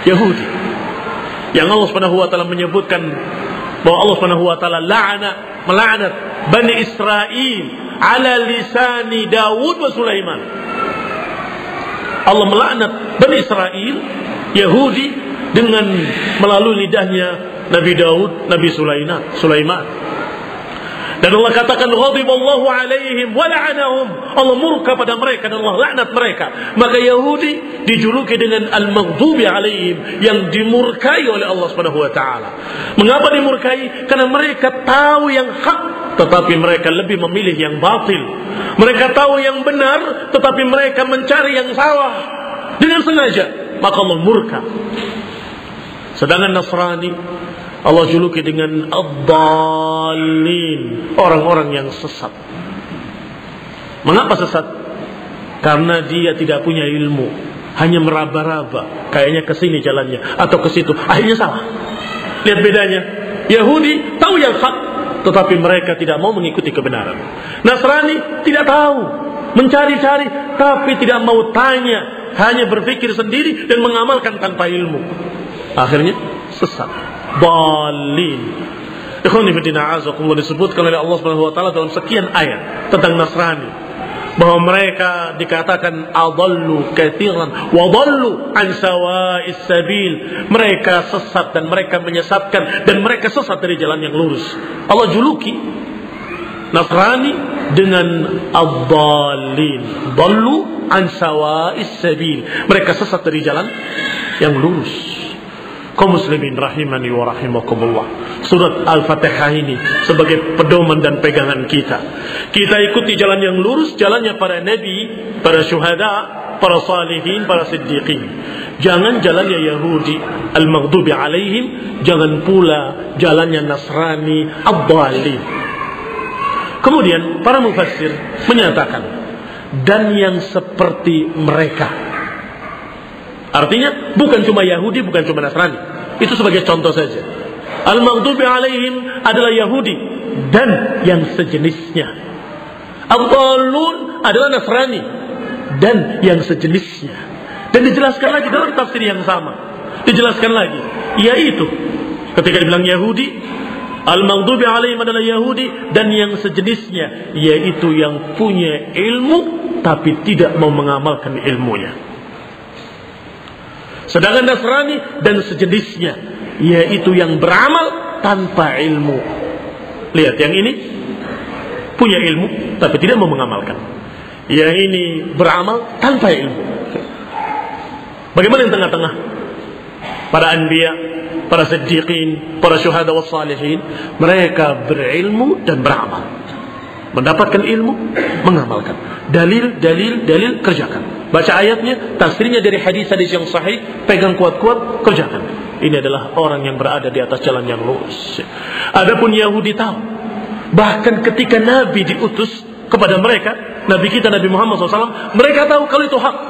Yahudi. Yang Allah Subhanahu wa taala menyebutkan bahwa Allah Subhanahu wa taala melaknat Bani Israil ala lisani Daud wa Sulaiman. Allah melaknat Bani Israil, Yahudi, dengan melalui lidahnya Nabi Daud, Nabi Sulaiman. Dan Allah katakan ghadiballahu alaihim wa la'anahum. Allah murka pada mereka dan Allah laknat mereka. Maka Yahudi dijuluki dengan al-maghdubi alaihim, yang dimurkai oleh Allah Subhanahu wa taala. Mengapa dimurkai? Karena mereka tahu yang hak tetapi mereka lebih memilih yang batil. Mereka tahu yang benar tetapi mereka mencari yang salah dengan sengaja. Maka Allah murka. Sedangkan Nasrani Allah juluki dengan ad-dallin, orang-orang yang sesat. Mengapa sesat? Karena dia tidak punya ilmu, hanya meraba-raba, kayaknya ke sini jalannya atau ke situ, akhirnya salah. Lihat bedanya. Yahudi tahu yang hak, tetapi mereka tidak mau mengikuti kebenaran. Nasrani tidak tahu, mencari-cari, tapi tidak mau tanya, hanya berpikir sendiri dan mengamalkan tanpa ilmu. Akhirnya sesat. Balin. Ikhwani fillah, azakumullah, disebutkan oleh Allah Subhanahu wa taala dalam sekian ayat tentang Nasrani bahwa mereka dikatakan adallu katsiran wa dallu an sawa'is sabil. Mereka sesat dan mereka menyesatkan dan mereka sesat dari jalan yang lurus. Allah juluki Nasrani dengan ad-dallin, dallu an sawa'is sabil. Mereka sesat dari jalan yang lurus. Kaum muslimin rahimani wa rahimakumullah. Surat Al-Fatihah ini sebagai pedoman dan pegangan kita. Kita ikuti jalan yang lurus, jalannya para nabi, para syuhada, para salihin, para siddiqin. Jangan jalannya Yahudi al-maghdubi alaihim, jangan pula jalannya Nasrani ad-dallin. Kemudian para mufassir menyatakan, dan yang seperti mereka. Artinya bukan cuma Yahudi, bukan cuma Nasrani. Itu sebagai contoh saja. Al-maghdubi alaihim adalah Yahudi dan yang sejenisnya. Ad-dallun adalah Nasrani dan yang sejenisnya. Dan dijelaskan lagi dalam tafsir yang sama. Dijelaskan lagi, yaitu ketika dibilang Yahudi, al-maghdubi alaihim adalah Yahudi dan yang sejenisnya, yaitu yang punya ilmu tapi tidak mau mengamalkan ilmunya. Sedangkan Nasrani dan sejenisnya, yaitu yang beramal tanpa ilmu. Lihat, yang ini punya ilmu tapi tidak mau mengamalkan. Yang ini beramal tanpa ilmu. Bagaimana yang tengah-tengah? Para anbiya, para siddiqin, para syuhada was salihin, mereka berilmu dan beramal. Mendapatkan ilmu, mengamalkan. Dalil, kerjakan. Baca ayatnya, tafsirnya dari hadis-hadis yang sahih, pegang kuat-kuat, kerjakan. Ini adalah orang yang berada di atas jalan yang lurus. Adapun Yahudi tahu, bahkan ketika Nabi diutus kepada mereka, Nabi kita Nabi Muhammad SAW, mereka tahu kalau itu hak.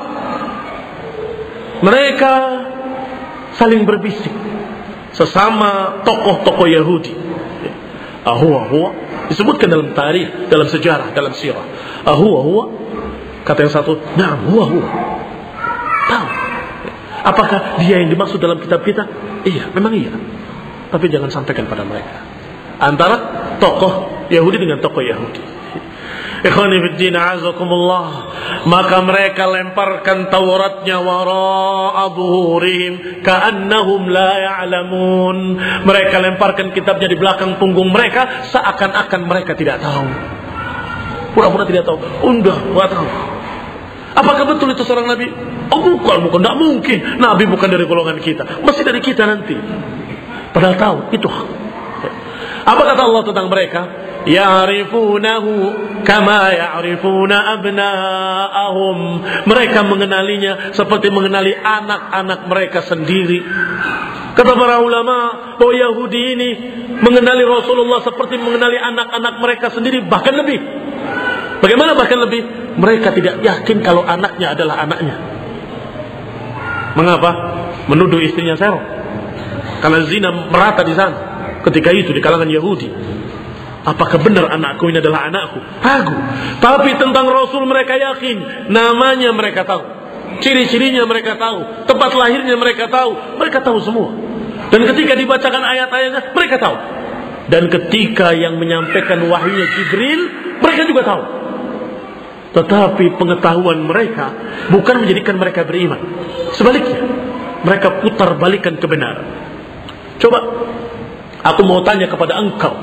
Mereka saling berbisik sesama tokoh-tokoh Yahudi. Huwa disebutkan dalam tarikh, dalam sejarah, dalam sirah. Huwa kata yang satu, nah, huwa tahu. Apakah dia yang dimaksud dalam kitab kita? Iya, memang iya. Tapi jangan sampaikan pada mereka. Antara tokoh Yahudi dengan tokoh Yahudi. Ikhwani fiddin, azakumullah. Maka mereka lemparkan Tauratnya wara'a zuhurihim ka'annahum la ya'lamun. Mereka lemparkan kitabnya di belakang punggung mereka seakan-akan mereka tidak tahu. Pura-pura tidak tahu. Enggak tahu. Apakah betul itu seorang nabi? Oh bukan, tidak mungkin. Nabi bukan dari golongan kita, masih dari kita nanti. Padahal tahu itu hak. Apa kata Allah tentang mereka? Ya'rifunahu kama ya'rifuna abna'ahum. Mereka mengenalinya seperti mengenali anak-anak mereka sendiri. Kata para ulama bahwa Yahudi ini mengenali Rasulullah seperti mengenali anak-anak mereka sendiri, bahkan lebih. Bagaimana bahkan lebih? Mereka tidak yakin kalau anaknya adalah anaknya. Mengapa? Menuduh istrinya serong. Karena zina merata di sana ketika itu di kalangan Yahudi. Apakah benar anakku ini adalah anakku? Ragu. Tapi tentang Rasul mereka yakin. Namanya mereka tahu. ciri-cirinya mereka tahu, tempat lahirnya mereka tahu semua. Dan ketika dibacakan ayat-ayatnya, mereka tahu. Dan ketika yang menyampaikan wahyunya Jibril, mereka juga tahu. Tetapi pengetahuan mereka bukan menjadikan mereka beriman. Sebaliknya, mereka putar balikan kebenaran. Coba, aku mau tanya kepada engkau,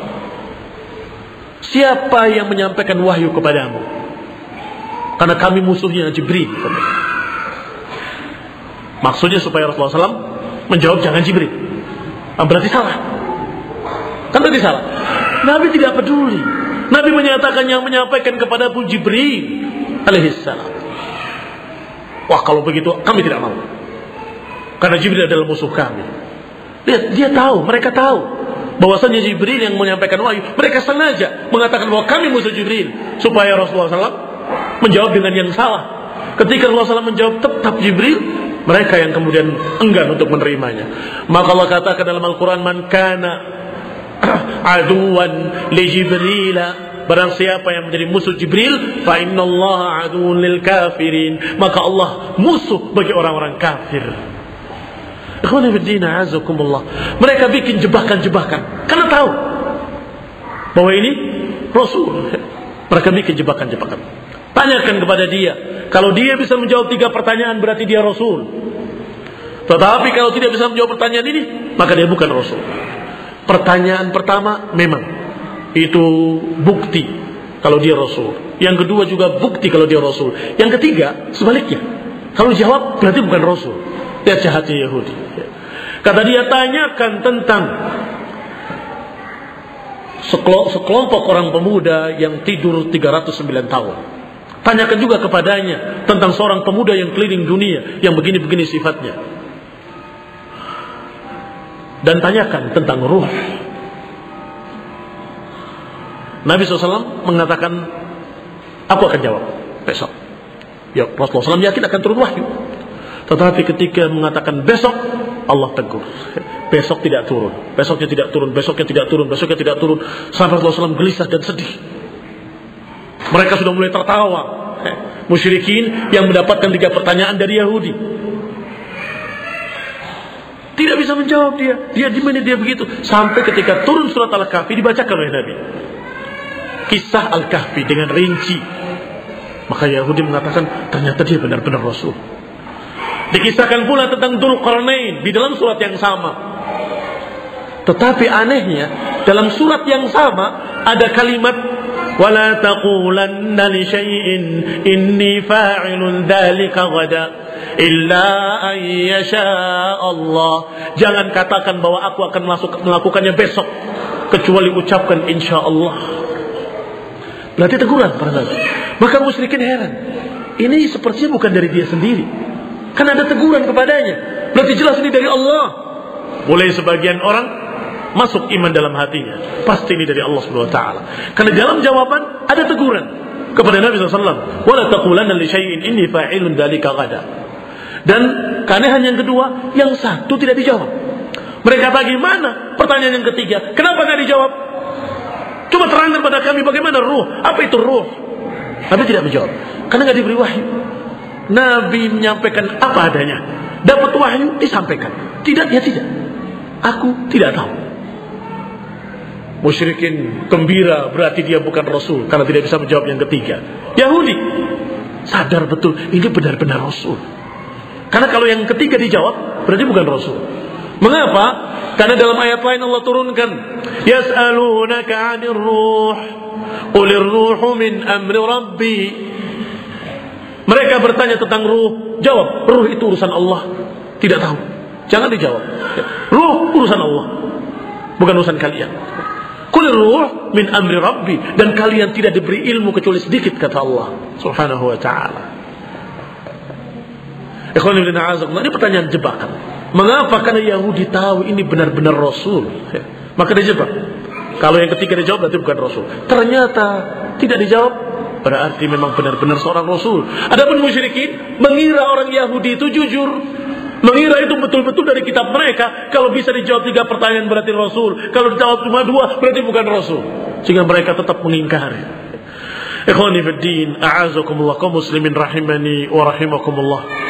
siapa yang menyampaikan wahyu kepadamu? Karena kami musuhnya Jibril. Maksudnya supaya Rasulullah SAW menjawab jangan Jibril. Berarti salah. Kan tadi salah. Nabi tidak peduli. Nabi menyatakan yang menyampaikan kepada Abu Jibril alaihissalam. Wah, kalau begitu kami tidak mau. Karena Jibril adalah musuh kami. Lihat, dia tahu, mereka tahu bahwasanya Jibril yang menyampaikan wahyu. Mereka sengaja mengatakan bahwa kami musuh Jibril supaya Rasulullah SAW menjawab dengan yang salah. Ketika Rasulullah SAW menjawab tetap Jibril, mereka yang kemudian enggan untuk menerimanya. Maka Allah katakan dalam Al-Quran, man kana aduwan li Jibril, barang siapa yang menjadi musuh Jibril, fa innallaha aduwwun lil kafirin, maka Allah musuh bagi orang-orang kafir. Ikhwani fiddin, azakumullah. Mereka bikin jebakan-jebakan karena tahu bahwa ini Rasul. Mereka bikin jebakan-jebakan. Tanyakan kepada dia. Kalau dia bisa menjawab 3 pertanyaan, berarti dia Rasul. Tetapi kalau tidak bisa menjawab pertanyaan ini, maka dia bukan Rasul. Pertanyaan pertama memang itu bukti kalau dia Rasul. Yang kedua juga bukti kalau dia Rasul. Yang ketiga sebaliknya, kalau jawab berarti bukan Rasul. Dia jahatnya Yahudi. Kata dia, tanyakan tentang sekelompok orang pemuda yang tidur 309 tahun. Tanyakan juga kepadanya tentang seorang pemuda yang keliling dunia, yang begini-begini sifatnya. Dan tanyakan tentang ruh. Nabi SAW mengatakan, aku akan jawab besok. Ya, Rasulullah SAW yakin akan turun wahyu. Tetapi ketika mengatakan besok, Allah tegur. Besok tidak turun, besoknya tidak turun, besoknya tidak turun, besoknya tidak turun. Sampai Rasulullah SAW gelisah dan sedih. Mereka sudah mulai tertawa. Musyrikin yang mendapatkan 3 pertanyaan dari Yahudi. Tidak bisa menjawab dia. Dia di mana dia begitu. Sampai ketika turun surat Al-Kahfi dibacakan oleh Nabi. Kisah Al-Kahfi dengan rinci. Maka Yahudi mengatakan ternyata dia benar-benar Rasul. Dikisahkan pula tentang Dzulqarnain di dalam surat yang sama. Tetapi anehnya dalam surat yang sama ada kalimat wala taqulanna li syai'in inni fa'ilun dzalika ghada illa an yasha Allah. Jangan katakan bahwa aku akan melakukannya besok kecuali ucapkan insyaallah. Berarti teguran para nabi. Maka musyrikin heran. Ini sepertinya bukan dari dia sendiri. Kan ada teguran kepadanya. Berarti jelas ini dari Allah. Mulai sebagian orang masuk iman dalam hatinya. Pasti ini dari Allah Subhanahu wa taala. Karena dalam jawaban ada teguran kepada Nabi SAW. Wala taqulanna li syai'in inni fa'ilun dzalika ghadan. Dan keanehan yang kedua, yang satu tidak dijawab. Mereka bagaimana? Pertanyaan yang ketiga, kenapa tidak dijawab? Coba terangkan pada kami bagaimana ruh? Apa itu ruh? Nabi tidak menjawab. Karena tidak diberi wahyu. Nabi menyampaikan apa adanya. Dapat wahyu disampaikan. Tidak, ya tidak. Aku tidak tahu. Musyrikin gembira, berarti dia bukan Rasul karena tidak bisa menjawab yang ketiga. Yahudi sadar betul ini benar-benar Rasul. Karena kalau yang ketiga dijawab berarti bukan Rasul. Mengapa? Karena dalam ayat lain Allah turunkan yas'alunaka 'anir ruh qulir ruhu min amri rabbi. Mereka bertanya tentang ruh, jawab, ruh itu urusan Allah. Tidak tahu. Jangan dijawab. Ruh urusan Allah, bukan urusan kalian. Qulir ruh min amri rabbi, dan kalian tidak diberi ilmu kecuali sedikit kata Allah Subhanahu wa taala. Ikhwan fillah, a'azakumullah. Ini pertanyaan jebakan. Mengapa? Karena Yahudi tahu ini benar-benar Rasul. Maka dia jebak. Kalau yang ketiga dijawab berarti bukan Rasul. Ternyata tidak dijawab, berarti memang benar-benar seorang Rasul. Adapun musyrikin mengira orang Yahudi itu jujur, mengira itu betul-betul dari kitab mereka. Kalau bisa dijawab 3 pertanyaan berarti Rasul. Kalau dijawab cuma 2 berarti bukan Rasul. Sehingga mereka tetap mengingkari. Ikhwani fiddin, a'azakumullah, kaum muslimin rahimani wa rahimakumullah.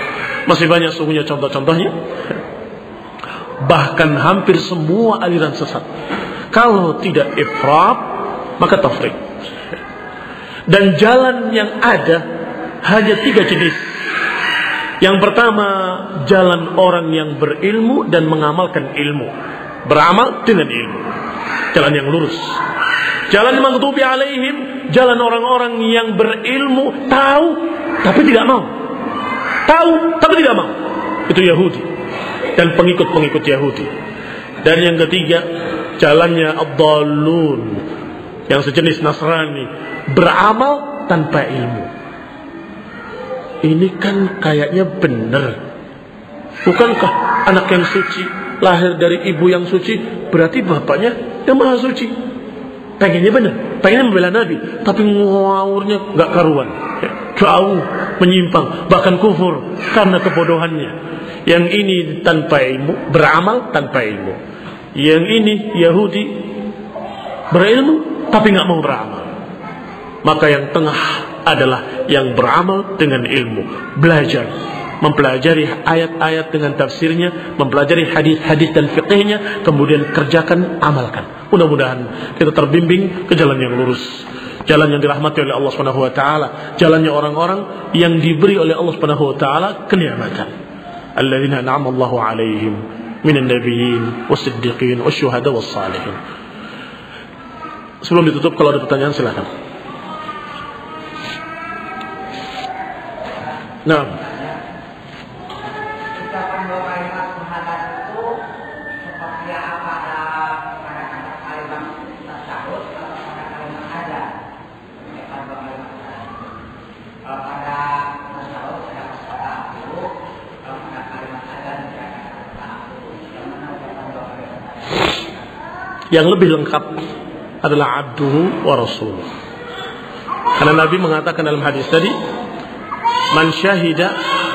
Masih banyak sungguhnya contoh-contohnya. Bahkan hampir semua aliran sesat, kalau tidak ifrat maka tafriq. Dan jalan yang ada hanya 3 jenis. Yang pertama, jalan orang yang berilmu dan mengamalkan ilmu, beramal dengan ilmu, jalan yang lurus. Jalan maghdubi alaihim, jalan orang-orang yang berilmu, tahu tapi tidak mau, tahu tapi tidak mau. Itu Yahudi dan pengikut-pengikut Yahudi. Dan yang ketiga, jalannya ad-dallun, yang sejenis Nasrani, beramal tanpa ilmu. Ini kan kayaknya benar. Bukankah anak yang suci lahir dari ibu yang suci, berarti bapaknya yang maha suci? Pengennya benar, pengennya membela Nabi, tapi ngawurnya gak karuan, jauh menyimpang, bahkan kufur karena kebodohannya. Yang ini tanpa ilmu, beramal tanpa ilmu. Yang ini Yahudi berilmu tapi gak mau beramal. Maka yang tengah adalah yang beramal dengan ilmu, belajar, mempelajari ayat-ayat dengan tafsirnya, mempelajari hadis-hadis dan fiqihnya, kemudian kerjakan, amalkan. Mudah-mudahan kita terbimbing ke jalan yang lurus, jalan yang dirahmati oleh Allah Subhanahu wa taala, jalannya orang-orang yang diberi oleh Allah Subhanahu wa taala kenikmatan. Alladzina an'ama Allahu 'alaihim minan nabiyyin was-siddiqin wasyuhada was-salihin. Sebelum ditutup, kalau ada pertanyaan silakan. Nah, ucapan dua kalimat syahadat itu seperti apa pada kalimat tasyahud atau pada kalimat ada? Ucapan dua kalimat syahadat. Kalau pada tasyahud ada kata dulu, kalau pada kalimat ada tidak ada kata dulu. Yang mana ucapan dua kalimat syahadat? Yang lebih lengkap adalah abduhu wa rasuluh. Karena Nabi mengatakan dalam hadis tadi, man syahida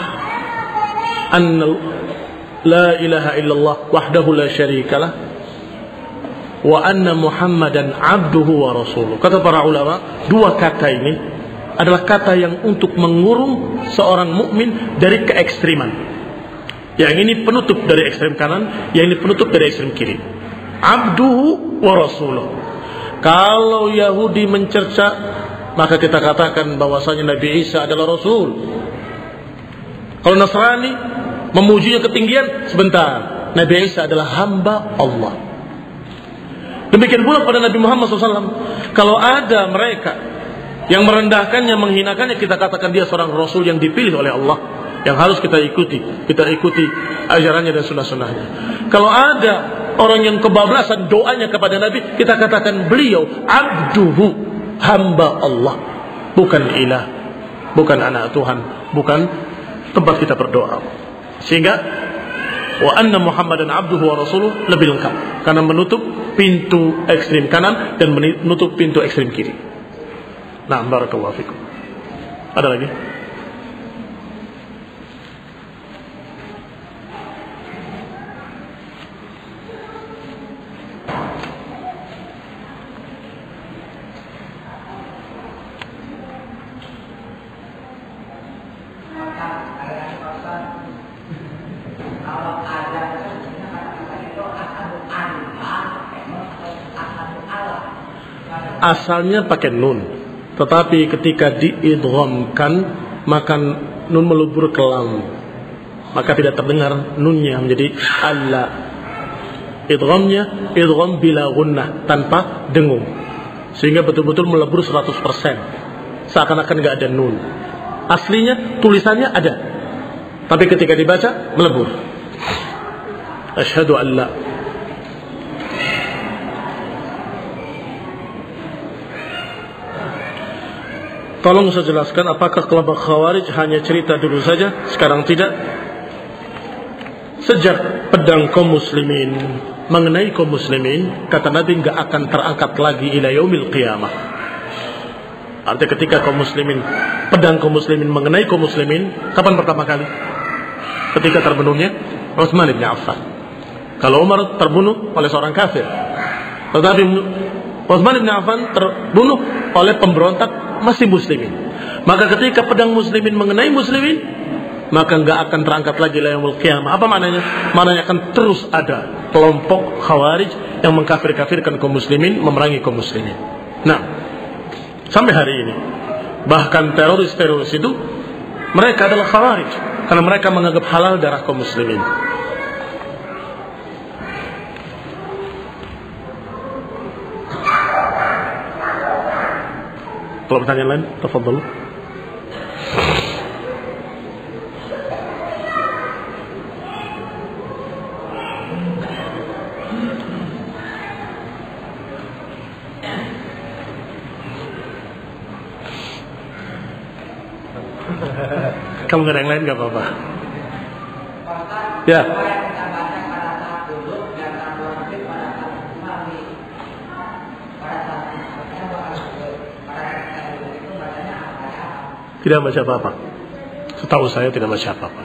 anna la ilaha illallah wahdahu la syarikalah wa anna muhammadan abduhu wa rasuluh. Kata para ulama, dua kata ini adalah kata yang untuk mengurung seorang mukmin dari keekstriman. Yang ini penutup dari ekstrem kanan, yang ini penutup dari ekstrem kiri. Abduhu wa rasuluh. Kalau Yahudi mencerca, maka kita katakan bahwasanya Nabi Isa adalah Rasul. Kalau Nasrani memujinya ketinggian, sebentar, Nabi Isa adalah hamba Allah. Demikian pula pada Nabi Muhammad SAW. Kalau ada mereka yang merendahkannya, menghinakannya, kita katakan dia seorang Rasul yang dipilih oleh Allah, yang harus kita ikuti ajarannya dan sunnah-sunnahnya. Kalau ada orang yang kebablasan doanya kepada Nabi, kita katakan beliau abduhu, hamba Allah, bukan ilah, bukan anak Tuhan, bukan tempat kita berdoa. Sehingga wa anna Muhammadan abduhu wa rasuluh lebih lengkap, karena menutup pintu ekstrem kanan dan menutup pintu ekstrem kiri. Nah, barakallahu fikum. Ada lagi? Asalnya pakai nun, tetapi ketika diidghamkan maka nun melubur ke lam, maka tidak terdengar nunnya menjadi alla. Idghamnya idgham bila gunnah, tanpa dengung, sehingga betul-betul melebur 100%, seakan-akan nggak ada nun. Aslinya tulisannya ada, tapi ketika dibaca melebur. Asyhadu an la. Tolong saya jelaskan, apakah kelompok Khawarij hanya cerita dulu saja, sekarang tidak? Sejak pedang kaum muslimin mengenai kaum muslimin, kata Nabi, enggak akan terangkat lagi ila yaumil qiyamah. Artinya ketika kaum muslimin, pedang kaum muslimin mengenai kaum muslimin, kapan pertama kali? Ketika terbunuhnya Utsman bin Affan. Kalau Umar terbunuh oleh seorang kafir, tetapi Utsman bin Affan terbunuh oleh pemberontak masih muslimin. Maka ketika pedang muslimin mengenai muslimin, maka enggak akan terangkat lagi yaumul qiyamah. Apa maknanya? Maknanya akan terus ada kelompok Khawarij yang mengkafir-kafirkan kaum muslimin, memerangi kaum muslimin. Nah, sampai hari ini bahkan teroris-teroris itu mereka adalah Khawarij karena mereka menganggap halal darah kaum muslimin. Kalau pertanyaan lain, tafadhal. Kamu nggak ada yang lain nggak apa-apa. Ya. Tidak baca apa-apa. Setahu saya tidak baca apa-apa.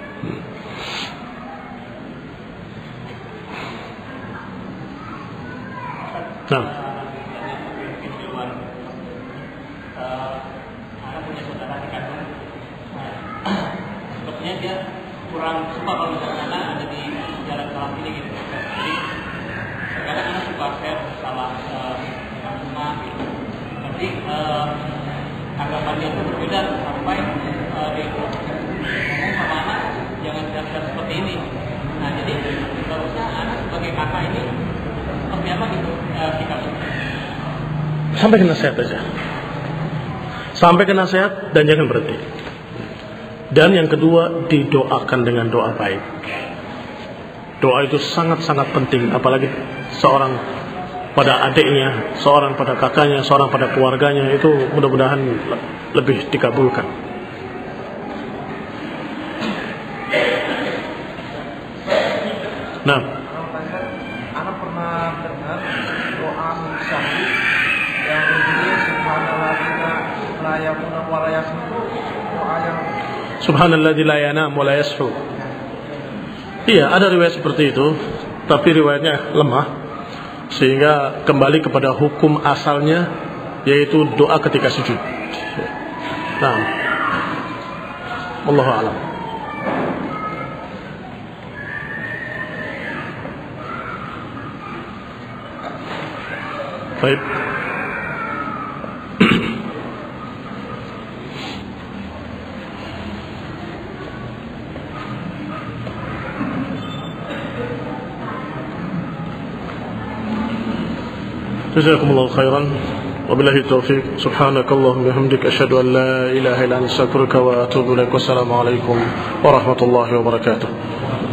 Nah. Sepertinya dia kurang suka kalau misalkan anak ada di jalan salah ini gitu. Jadi kadang anak suka share salah rumah gitu. Tapi anggapan dia itu berbeda sampai dia ngomong sama anak jangan share seperti ini. Nah jadi seharusnya anak sebagai kakak ini seperti apa gitu sikapnya? Sampai ke nasihat aja. Sampai ke nasihat dan jangan berhenti. Dan yang kedua, didoakan dengan doa baik. Doa itu sangat-sangat penting, apalagi seorang pada adiknya, seorang pada kakaknya, seorang pada keluarganya, itu mudah-mudahan lebih dikabulkan. Nah, anak pernah dengar doa musyahid yang berbunyi subhanalladzina la yamuna wa la yasmu, doa yang subhanalladzi la yanam wa la yashu. Iya, ada riwayat seperti itu, tapi riwayatnya lemah, sehingga kembali kepada hukum asalnya, yaitu doa ketika sujud. Nah, wallahu a'lam. Baik. Jazakumullahu khairan. Wabillahi taufiq. Subhanakallahumma bihamdika asyhadu an la ilaha illa anta astaghfiruka wa atubu ilaik. Wassalamu alaikum warahmatullahi wabarakatuh.